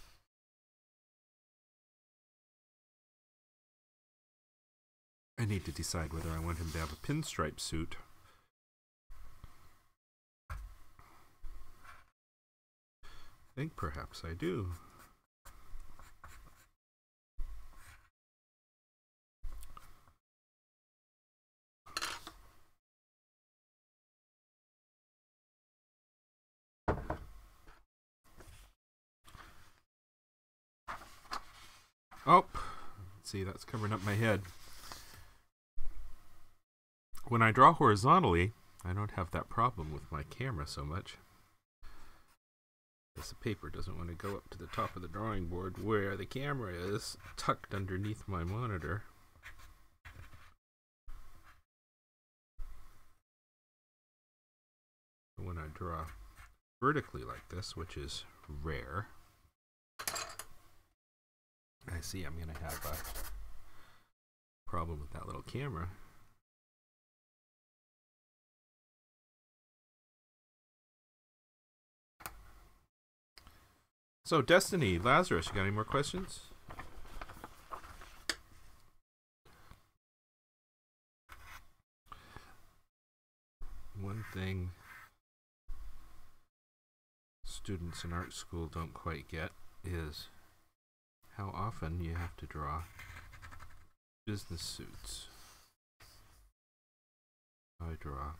I need to decide whether I want him to have a pinstripe suit. I think perhaps I do. Oh, let's see, that's covering up my head. When I draw horizontally, I don't have that problem with my camera so much, because the paper doesn't want to go up to the top of the drawing board where the camera is, tucked underneath my monitor. When I draw vertically like this, which is rare, I see I'm going to have a problem with that little camera. So, Destiny, Lazarus, you got any more questions? One thing students in art school don't quite get is how often you have to draw business suits. I draw a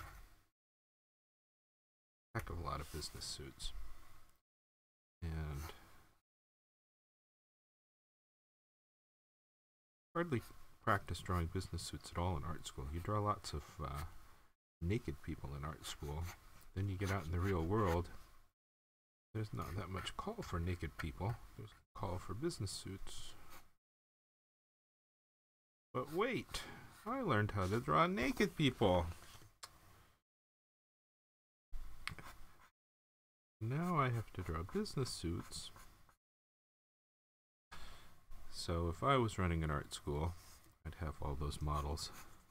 heck of a lot of business suits. And hardly practice drawing business suits at all in art school. You draw lots of uh, naked people in art school. Then you get out in the real world. There's not that much call for naked people. There's a call for business suits. But wait, I learned how to draw naked people. Now I have to draw business suits. So if I was running an art school, I'd have all those models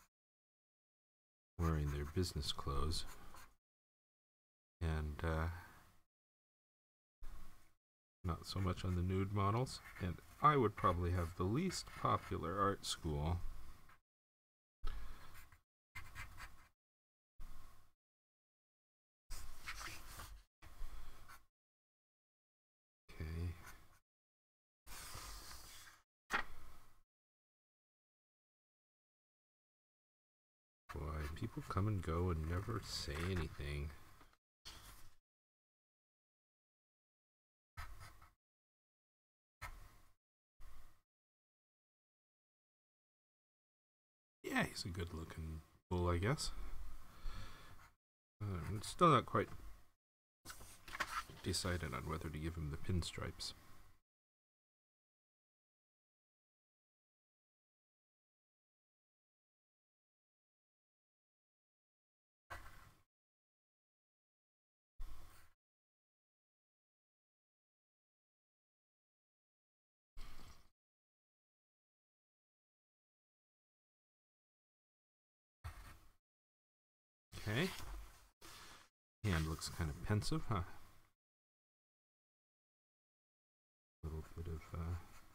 wearing their business clothes. And uh, not so much on the nude models. And I would probably have the least popular art school. Okay. People come and go and never say anything. Yeah, he's a good looking bull, I guess. Uh, I'm still not quite decided on whether to give him the pinstripes. Okay. Hand looks kind of pensive, huh? A little bit of uh,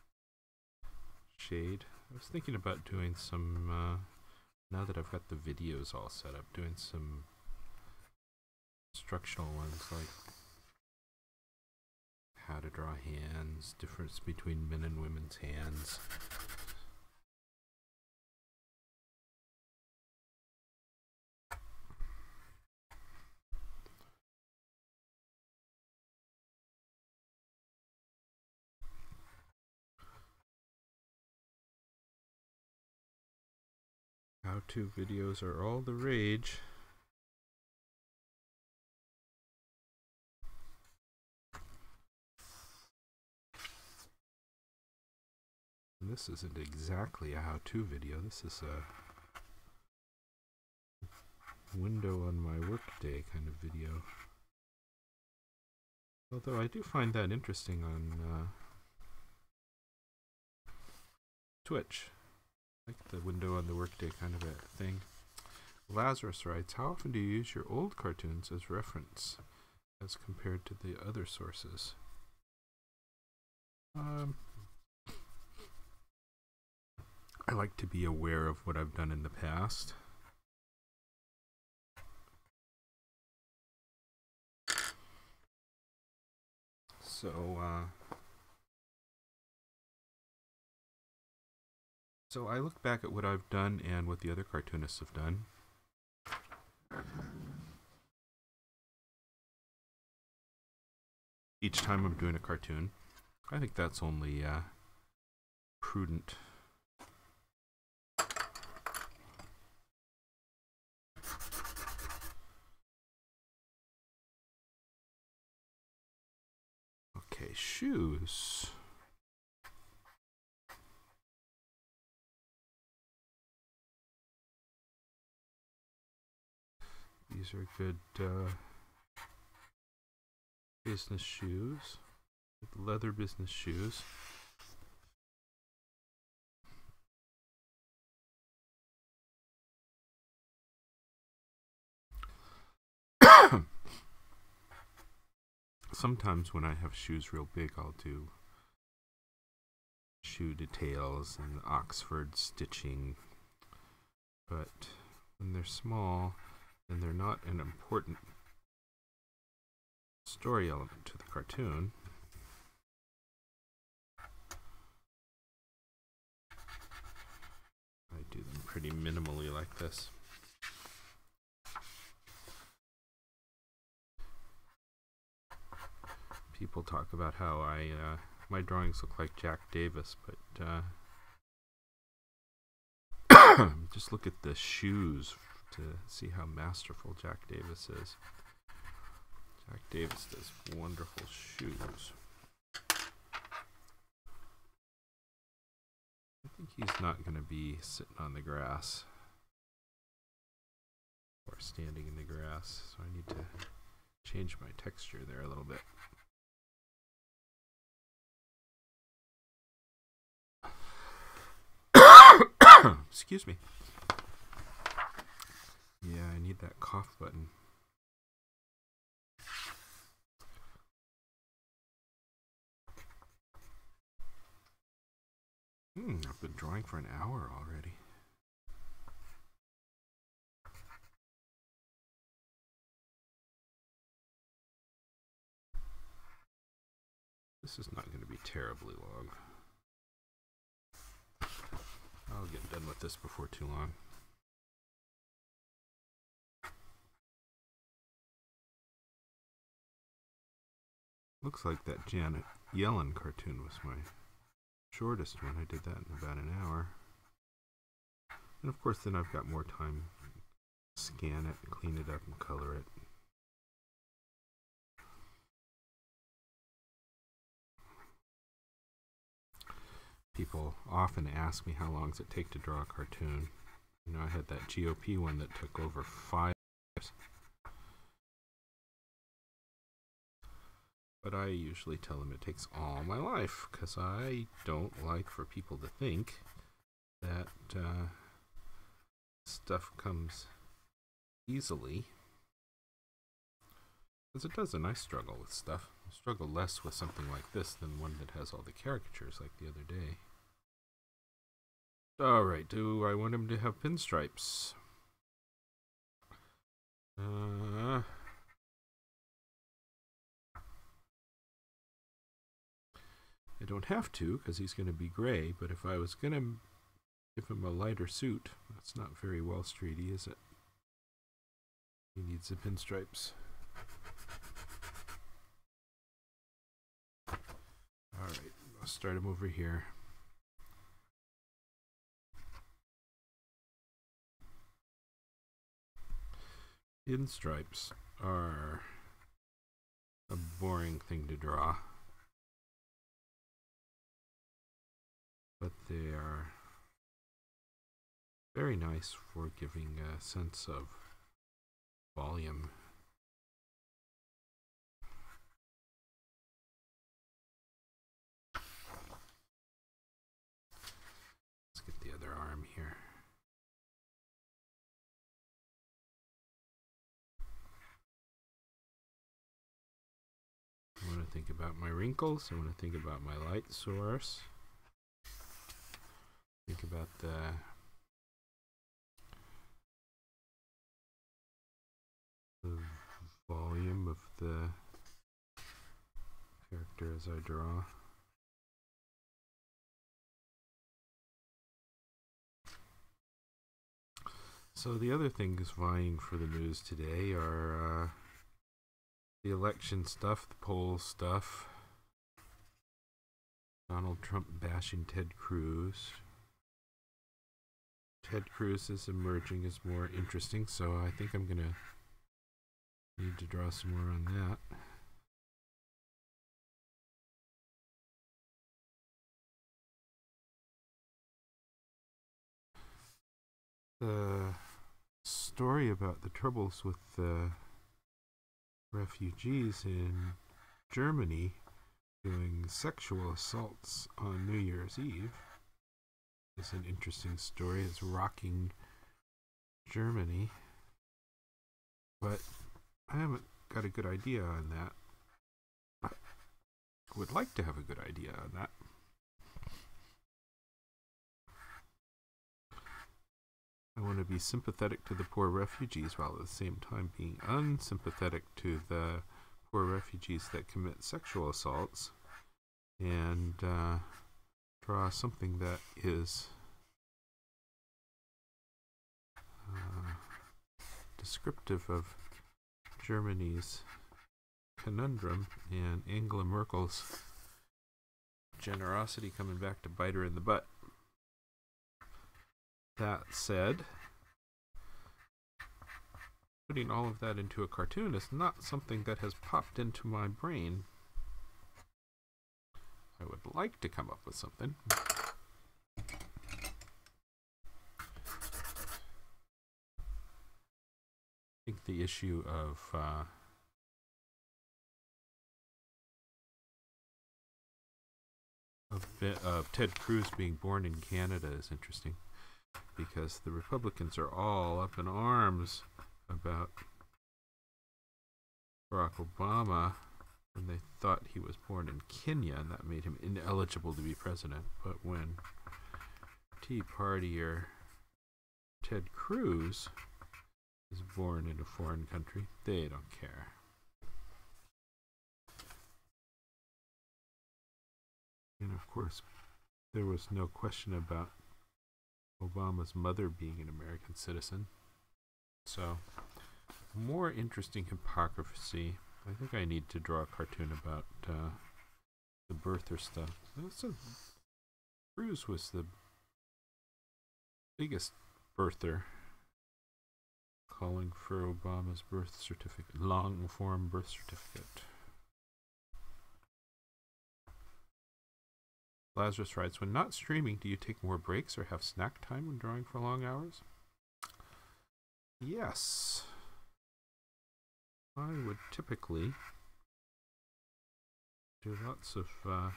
shade. I was thinking about doing some, uh, now that I've got the videos all set up, doing some instructional ones like how to draw hands, difference between men and women's hands. How-to videos are all the rage. And this isn't exactly a how-to video. This is a window on my workday kind of video. Although I do find that interesting on uh, Twitch. Like the window on the workday kind of a thing. Lazarus writes, how often do you use your old cartoons as reference as compared to the other sources? Um, I like to be aware of what I've done in the past. So, uh, so I look back at what I've done and what the other cartoonists have done. Each time I'm doing a cartoon. I think that's only uh, prudent. Okay, shoes. These are good uh, business shoes, leather business shoes. Sometimes when I have shoes real big, I'll do shoe details and Oxford stitching. But when they're small and they're not an important story element to the cartoon, I do them pretty minimally like this. People talk about how I uh, my drawings look like Jack Davis, but uh, just look at the shoes to see how masterful Jack Davis is. Jack Davis does wonderful shoes. I think he's not going to be sitting on the grass or standing in the grass, so I need to change my texture there a little bit. Excuse me. Yeah, I need that cough button. Hmm, I've been drawing for an hour already. This is not going to be terribly long. I'll get done with this before too long. Looks like that Janet Yellen cartoon was my shortest one. I did that in about an hour. And of course then I've got more time to scan it, clean it up, and color it. People often ask me how long does it take to draw a cartoon. You know, I had that G O P one that took over five years. But I usually tell them it takes all my life, because I don't like for people to think that uh, stuff comes easily. Because it doesn't. I struggle with stuff. I struggle less with something like this than one that has all the caricatures like the other day. Alright, do I want him to have pinstripes? Uh... I don't have to, because he's going to be gray, but if I was going to give him a lighter suit, that's not very Wall Streety, is it? He needs the pinstripes. Alright, I'll start him over here. Pinstripes are a boring thing to draw. But they are very nice for giving a sense of volume. Let's get the other arm here. I want to think about my wrinkles. I want to think about my light source. Think about the the volume of the character as I draw. So the other things vying for the news today are uh, the election stuff, the poll stuff, Donald Trump bashing Ted Cruz. Ted Cruz is emerging as more interesting, so I think I'm going to need to draw some more on that. The story about the troubles with the refugees in Germany doing sexual assaults on New Year's Eve is an interesting story. It's rocking Germany, but I haven't got a good idea on that. I would like to have a good idea on that. I want to be sympathetic to the poor refugees while at the same time being unsympathetic to the poor refugees that commit sexual assaults, and uh, draw something that is uh, descriptive of Germany's conundrum and Angela Merkel's generosity coming back to bite her in the butt. That said, putting all of that into a cartoon is not something that has popped into my brain. I would like to come up with something. I think the issue of uh, of, of Ted Cruz being born in Canada is interesting, because the Republicans are all up in arms about Barack Obama, and they thought he was born in Kenya, and that made him ineligible to be president. But when Tea Partier Ted Cruz is born in a foreign country, they don't care. And of course, there was no question about Obama's mother being an American citizen. So, more interesting hypocrisy I think I need to draw a cartoon about uh, the birther stuff. That's a, Cruz was the biggest birther, calling for Obama's birth certificate, long form birth certificate. Lazarus writes, when not streaming, do you take more breaks or have snack time when drawing for long hours? Yes. I would typically do lots of uh,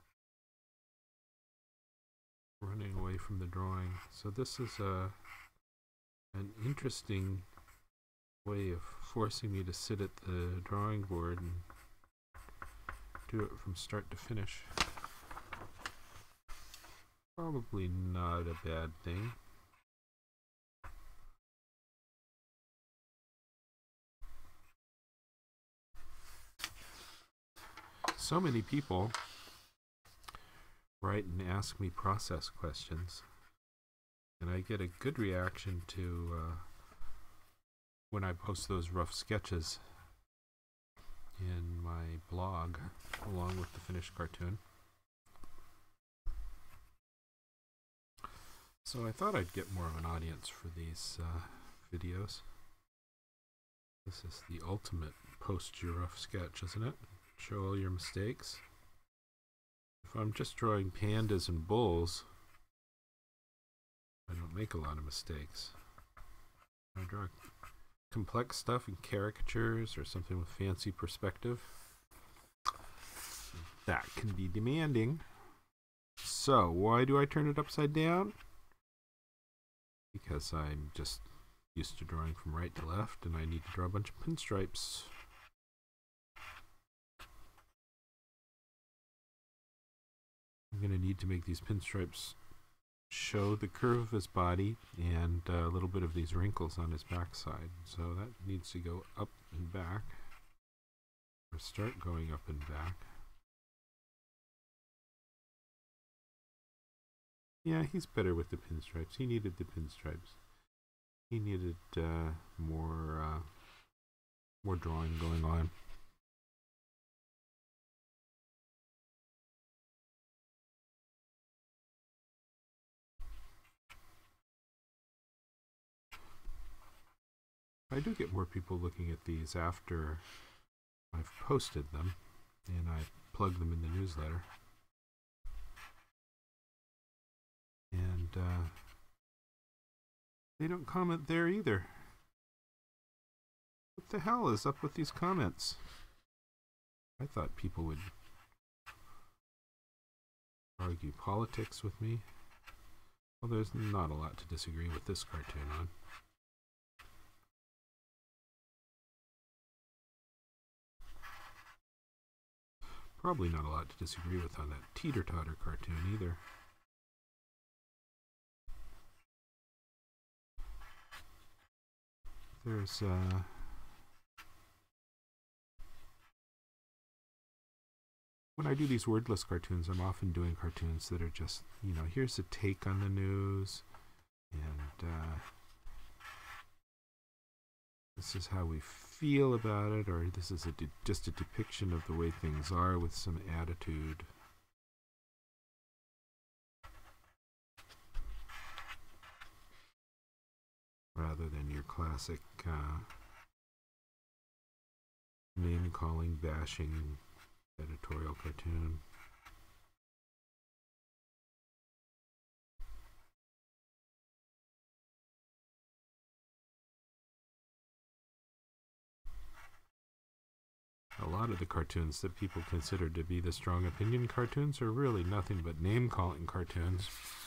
running away from the drawing. So this is a, an interesting way of forcing me to sit at the drawing board and do it from start to finish. Probably not a bad thing. So many people write and ask me process questions, and I get a good reaction to uh, when I post those rough sketches in my blog along with the finished cartoon. So I thought I'd get more of an audience for these uh, videos. This is the ultimate post your rough sketch, isn't it? Show all your mistakes. If I'm just drawing pandas and bulls, I don't make a lot of mistakes. I draw complex stuff in caricatures or something with fancy perspective. That can be demanding. So, why do I turn it upside down? Because I'm just used to drawing from right to left, and I need to draw a bunch of pinstripes. I'm going to need to make these pinstripes show the curve of his body and uh, a little bit of these wrinkles on his backside. So that needs to go up and back, or start going up and back. Yeah, he's better with the pinstripes. He needed the pinstripes. He needed uh, more, uh, more drawing going on. I do get more people looking at these after I've posted them, and I plug them in the newsletter. And uh, they don't comment there either. What the hell is up with these comments? I thought people would argue politics with me. Well, there's not a lot to disagree with this cartoon on. Probably not a lot to disagree with on that teeter-totter cartoon either. There's uh when I do these wordless cartoons, I'm often doing cartoons that are just, you know, here's a take on the news, and uh, this is how we feel about it, or this is a de just a depiction of the way things are with some attitude. Rather than your classic uh, name-calling, bashing editorial cartoon. A lot of the cartoons that people consider to be the strong opinion cartoons are really nothing but name-calling cartoons.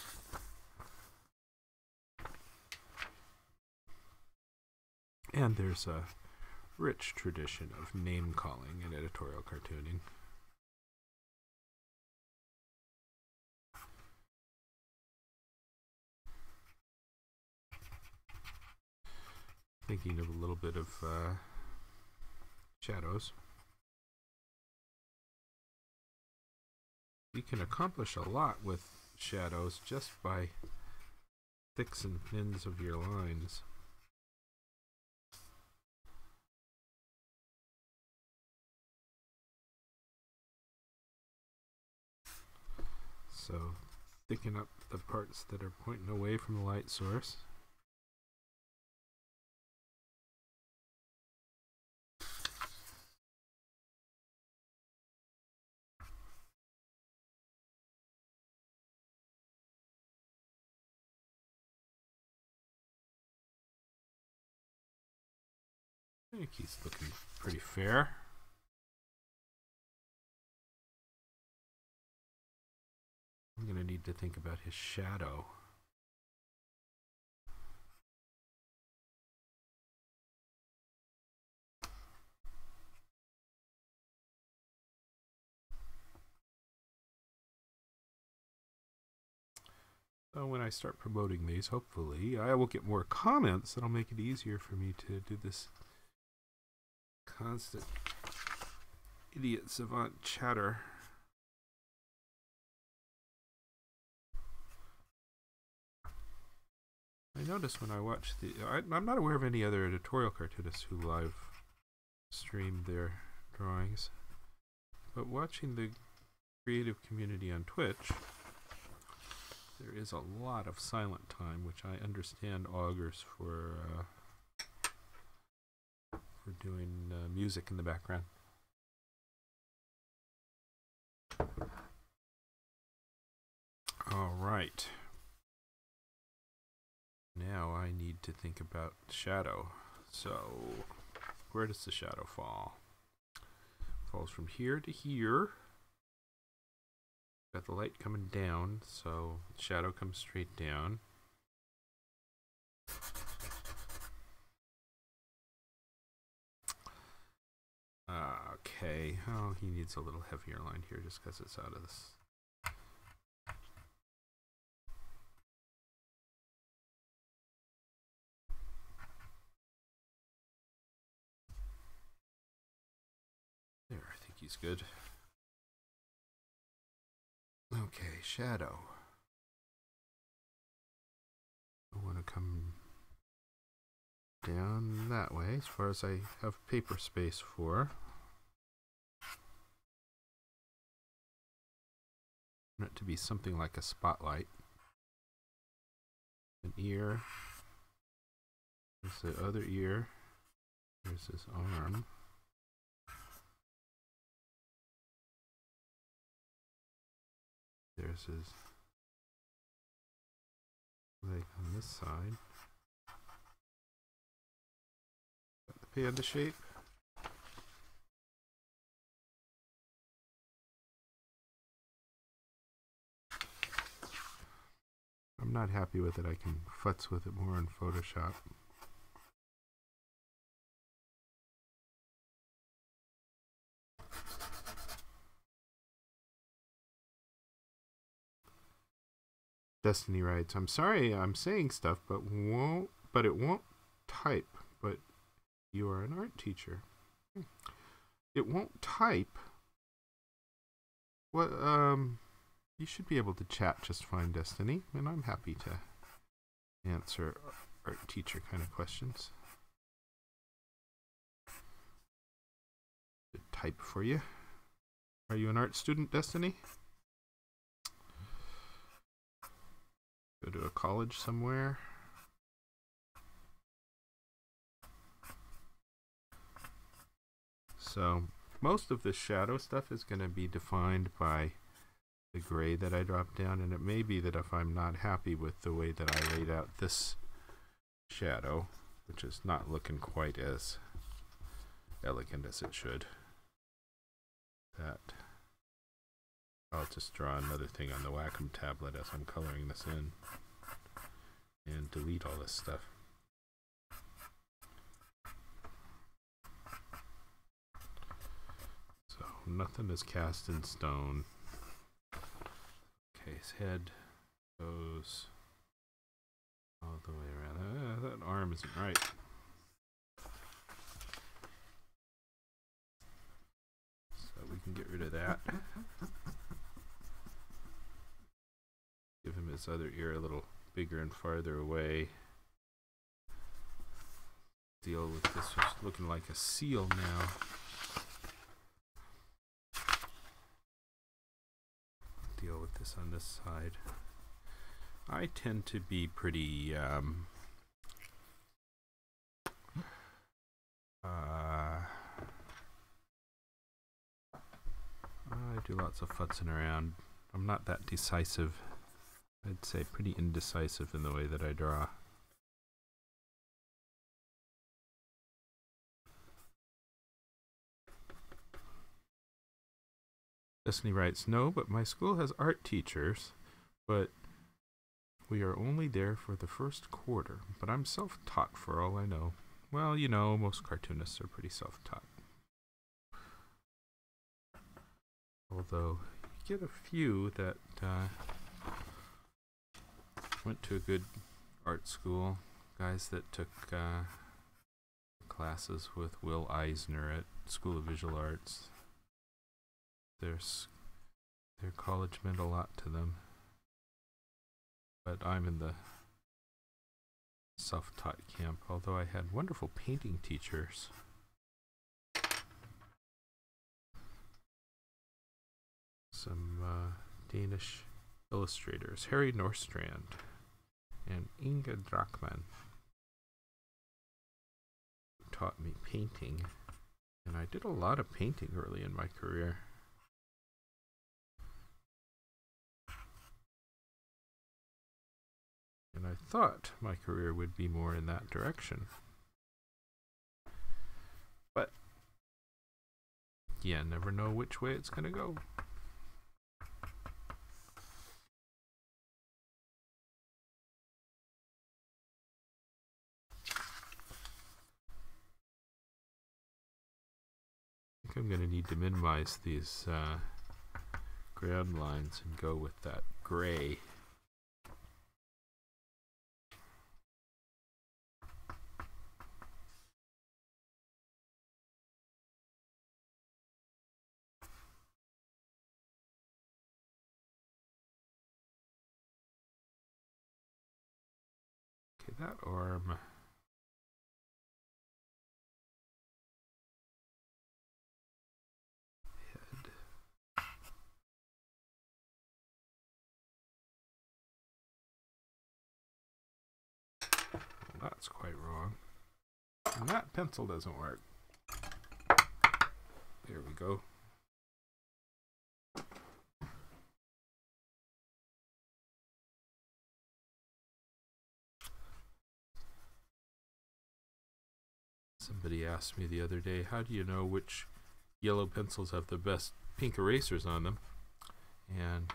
And there's a rich tradition of name-calling in editorial cartooning. Thinking of a little bit of uh, shadows. You can accomplish a lot with shadows just by thicks and thins of your lines. So thicken up the parts that are pointing away from the light source. I think he's looking pretty fair. I'm going to need to think about his shadow. So when I start promoting these, hopefully, I will get more comments that'll make it easier for me to do this constant idiot savant chatter. I notice when I watch the... I, I'm not aware of any other editorial cartoonists who live stream their drawings, but watching the creative community on Twitch, there is a lot of silent time, which I understand augurs for uh, for doing uh, music in the background. All right. Now I need to think about shadow. So, where does the shadow fall? Falls from here to here. Got the light coming down, so shadow comes straight down. Okay. Oh, he needs a little heavier line here just because it's out of this. There, I think he's good. Okay, shadow. I want to come down that way as far as I have paper space for. I want it to be something like a spotlight. An ear. There's the other ear. There's his arm. There's his leg on this side. Got the panda shape. I'm not happy with it. I can futz with it more in Photoshop. Destiny writes, I'm sorry I'm saying stuff, but won't but it won't type. But you are an art teacher. It won't type. What um you should be able to chat just fine, Destiny, and I'm happy to answer art teacher kind of questions. To type for you. Are you an art student, Destiny? Go to a college somewhere. So most of the shadow stuff is going to be defined by the gray that I dropped down, and it may be that if I'm not happy with the way that I laid out this shadow, which is not looking quite as elegant as it should, that I'll just draw another thing on the Wacom tablet as I'm coloring this in and delete all this stuff. So nothing is cast in stone. Okay, his head goes all the way around. Uh, that arm isn't right. So we can get rid of that. Give him his other ear a little bigger and farther away. Deal with this just looking like a seal now. deal with this on this side. I tend to be pretty um, uh, I do lots of futzing around. I'm not that decisive. I'd say pretty indecisive in the way that I draw. Destiny writes, no, but my school has art teachers, but we are only there for the first quarter. But I'm self-taught for all I know. Well, you know, most cartoonists are pretty self-taught. Although, you get a few that uh, went to a good art school. Guys that took uh, classes with Will Eisner at School of Visual Arts. Their, their college meant a lot to them. But I'm in the self-taught camp, although I had wonderful painting teachers. Some uh, Danish illustrators, Harry Norstrand and Inga Drachman, taught me painting, and I did a lot of painting early in my career. And I thought my career would be more in that direction. But you never know which way it's going to go. I think I'm going to need to minimize these uh, ground lines and go with that gray. That arm. Head. Well, that's quite wrong. And that pencil doesn't work. There we go. Somebody asked me the other day, how do you know which yellow pencils have the best pink erasers on them? And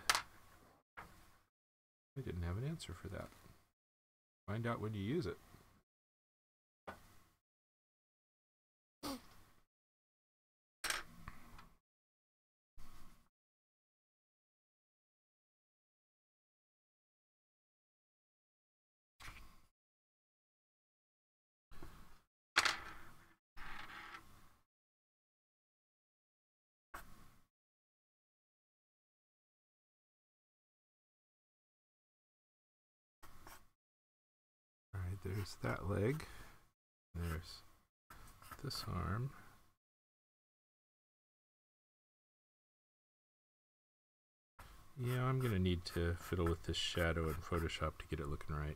I didn't have an answer for that. Find out when you use it. There's that leg. There's this arm. Yeah, I'm going to need to fiddle with this shadow in Photoshop to get it looking right.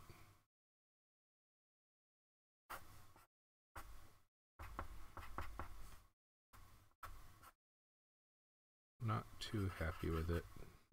Not too happy with it.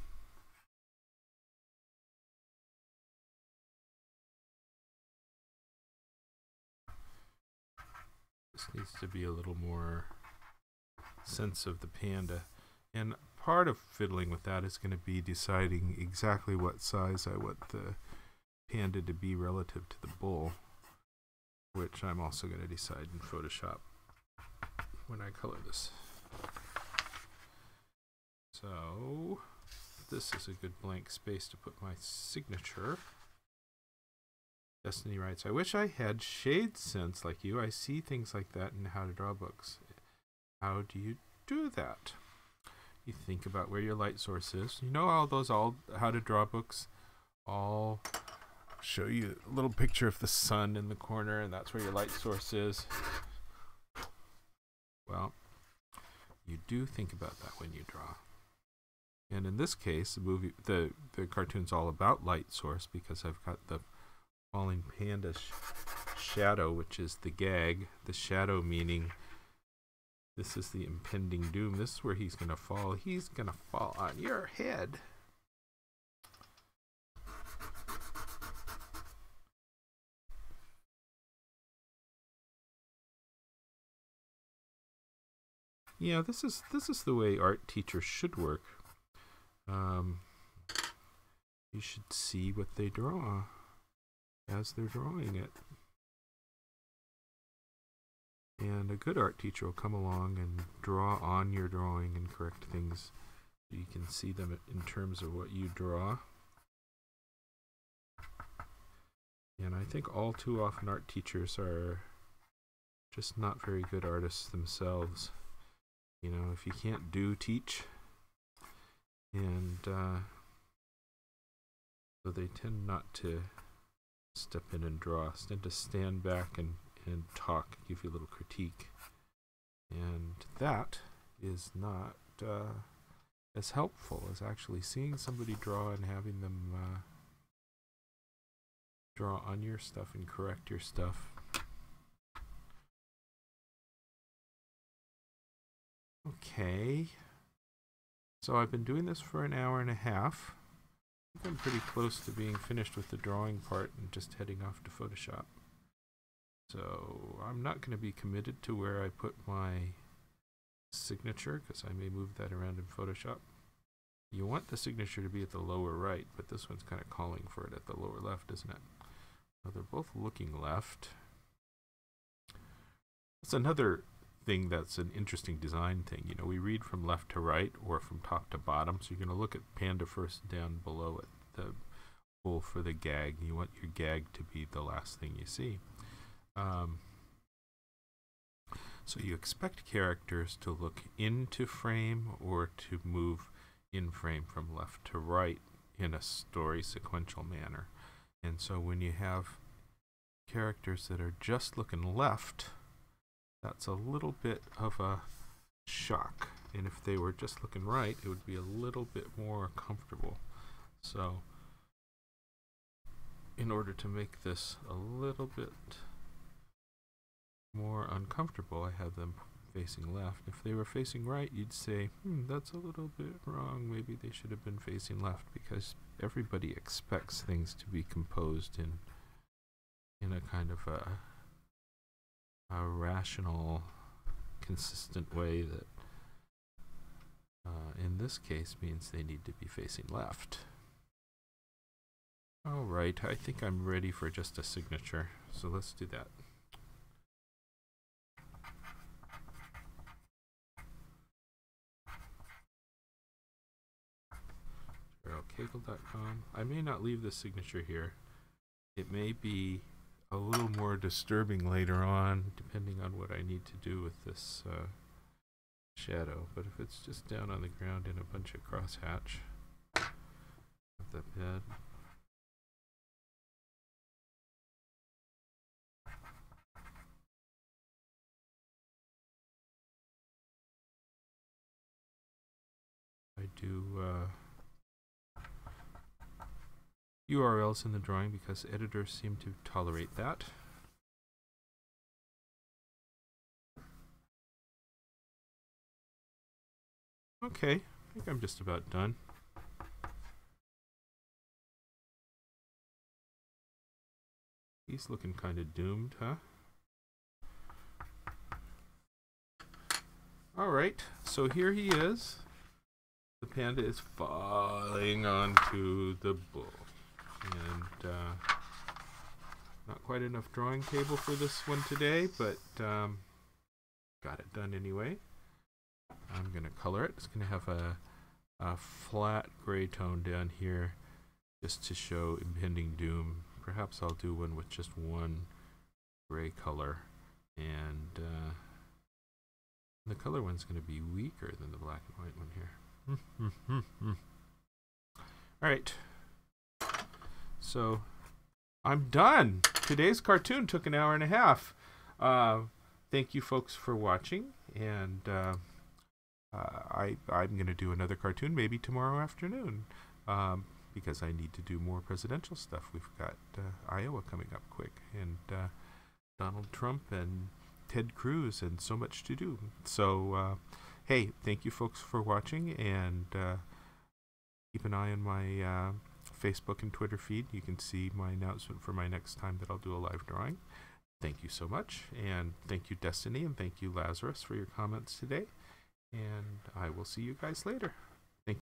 This needs to be a little more sense of the panda. And part of fiddling with that is going to be deciding exactly what size I want the panda to be relative to the bull, which I'm also going to decide in Photoshop when I color this. So this is a good blank space to put my signature. Destiny writes, I wish I had shade sense like you. I see things like that in how to draw books. How do you do that? You think about where your light source is. You know all those all how to draw books all show you a little picture of the sun in the corner, and that's where your light source is. Well, you do think about that when you draw. And in this case, the movie, the the cartoon's all about light source because I've got the falling panda sh shadow, which is the gag. The shadow meaning this is the impending doom. This is where he's gonna fall. He's gonna fall on your head. Yeah, this is this is the way art teachers should work. Um, you should see what they draw as they're drawing it. And a good art teacher will come along and draw on your drawing and correct things so you can see them in terms of what you draw. And I think all too often art teachers are just not very good artists themselves. You know, if you can't do, teach. And uh, so they tend not to step in and draw, tend to stand back and, and talk, give you a little critique. And that is not uh, as helpful as actually seeing somebody draw and having them uh, draw on your stuff and correct your stuff. Okay, so I've been doing this for an hour and a half. I think I'm pretty close to being finished with the drawing part and just heading off to Photoshop. So I'm not going to be committed to where I put my signature because I may move that around in Photoshop. You want the signature to be at the lower right, but this one's kind of calling for it at the lower left, isn't it? Well, they're both looking left. That's another thing that's an interesting design thing. You know, we read from left to right or from top to bottom, so you're going to look at Panda first, down below it, the hole for the gag. You want your gag to be the last thing you see. Um, so you expect characters to look into frame or to move in frame from left to right in a story sequential manner. And so when you have characters that are just looking left, that's a little bit of a shock. And if they were just looking right, it would be a little bit more comfortable. So in order to make this a little bit more uncomfortable, I have them facing left. If they were facing right, you'd say, hmm, that's a little bit wrong. Maybe they should have been facing left, because everybody expects things to be composed in in a kind of a a rational, consistent way that uh, in this case means they need to be facing left. Alright, I think I'm ready for just a signature, so let's do that. Daryl Cagle dot com. I may not leave the signature here. It may be a little more disturbing later on, depending on what I need to do with this uh, shadow. But if it's just down on the ground in a bunch of crosshatch of the bed. I do uh, U R Ls in the drawing because editors seem to tolerate that. Okay, I think I'm just about done. He's looking kind of doomed, huh? Alright, so here he is. The panda is falling onto the bull. And uh, not quite enough drawing table for this one today, but um, got it done anyway. I'm going to color it. It's going to have a, a flat gray tone down here just to show impending doom. Perhaps I'll do one with just one gray color. And uh, the color one's going to be weaker than the black and white one here. Alright. So, I'm done. Today's cartoon took an hour and a half. Uh, thank you folks for watching, and uh, uh, I, I'm going to do another cartoon maybe tomorrow afternoon, um, because I need to do more presidential stuff. We've got uh, Iowa coming up quick, and uh, Donald Trump and Ted Cruz, and so much to do. So, uh, hey, thank you folks for watching, and uh, keep an eye on my uh, Facebook and Twitter feed. You can see my announcement for my next time that I'll do a live drawing. Thank you so much, and thank you, Destiny, and thank you, Lazarus, for your comments today, and I will see you guys later.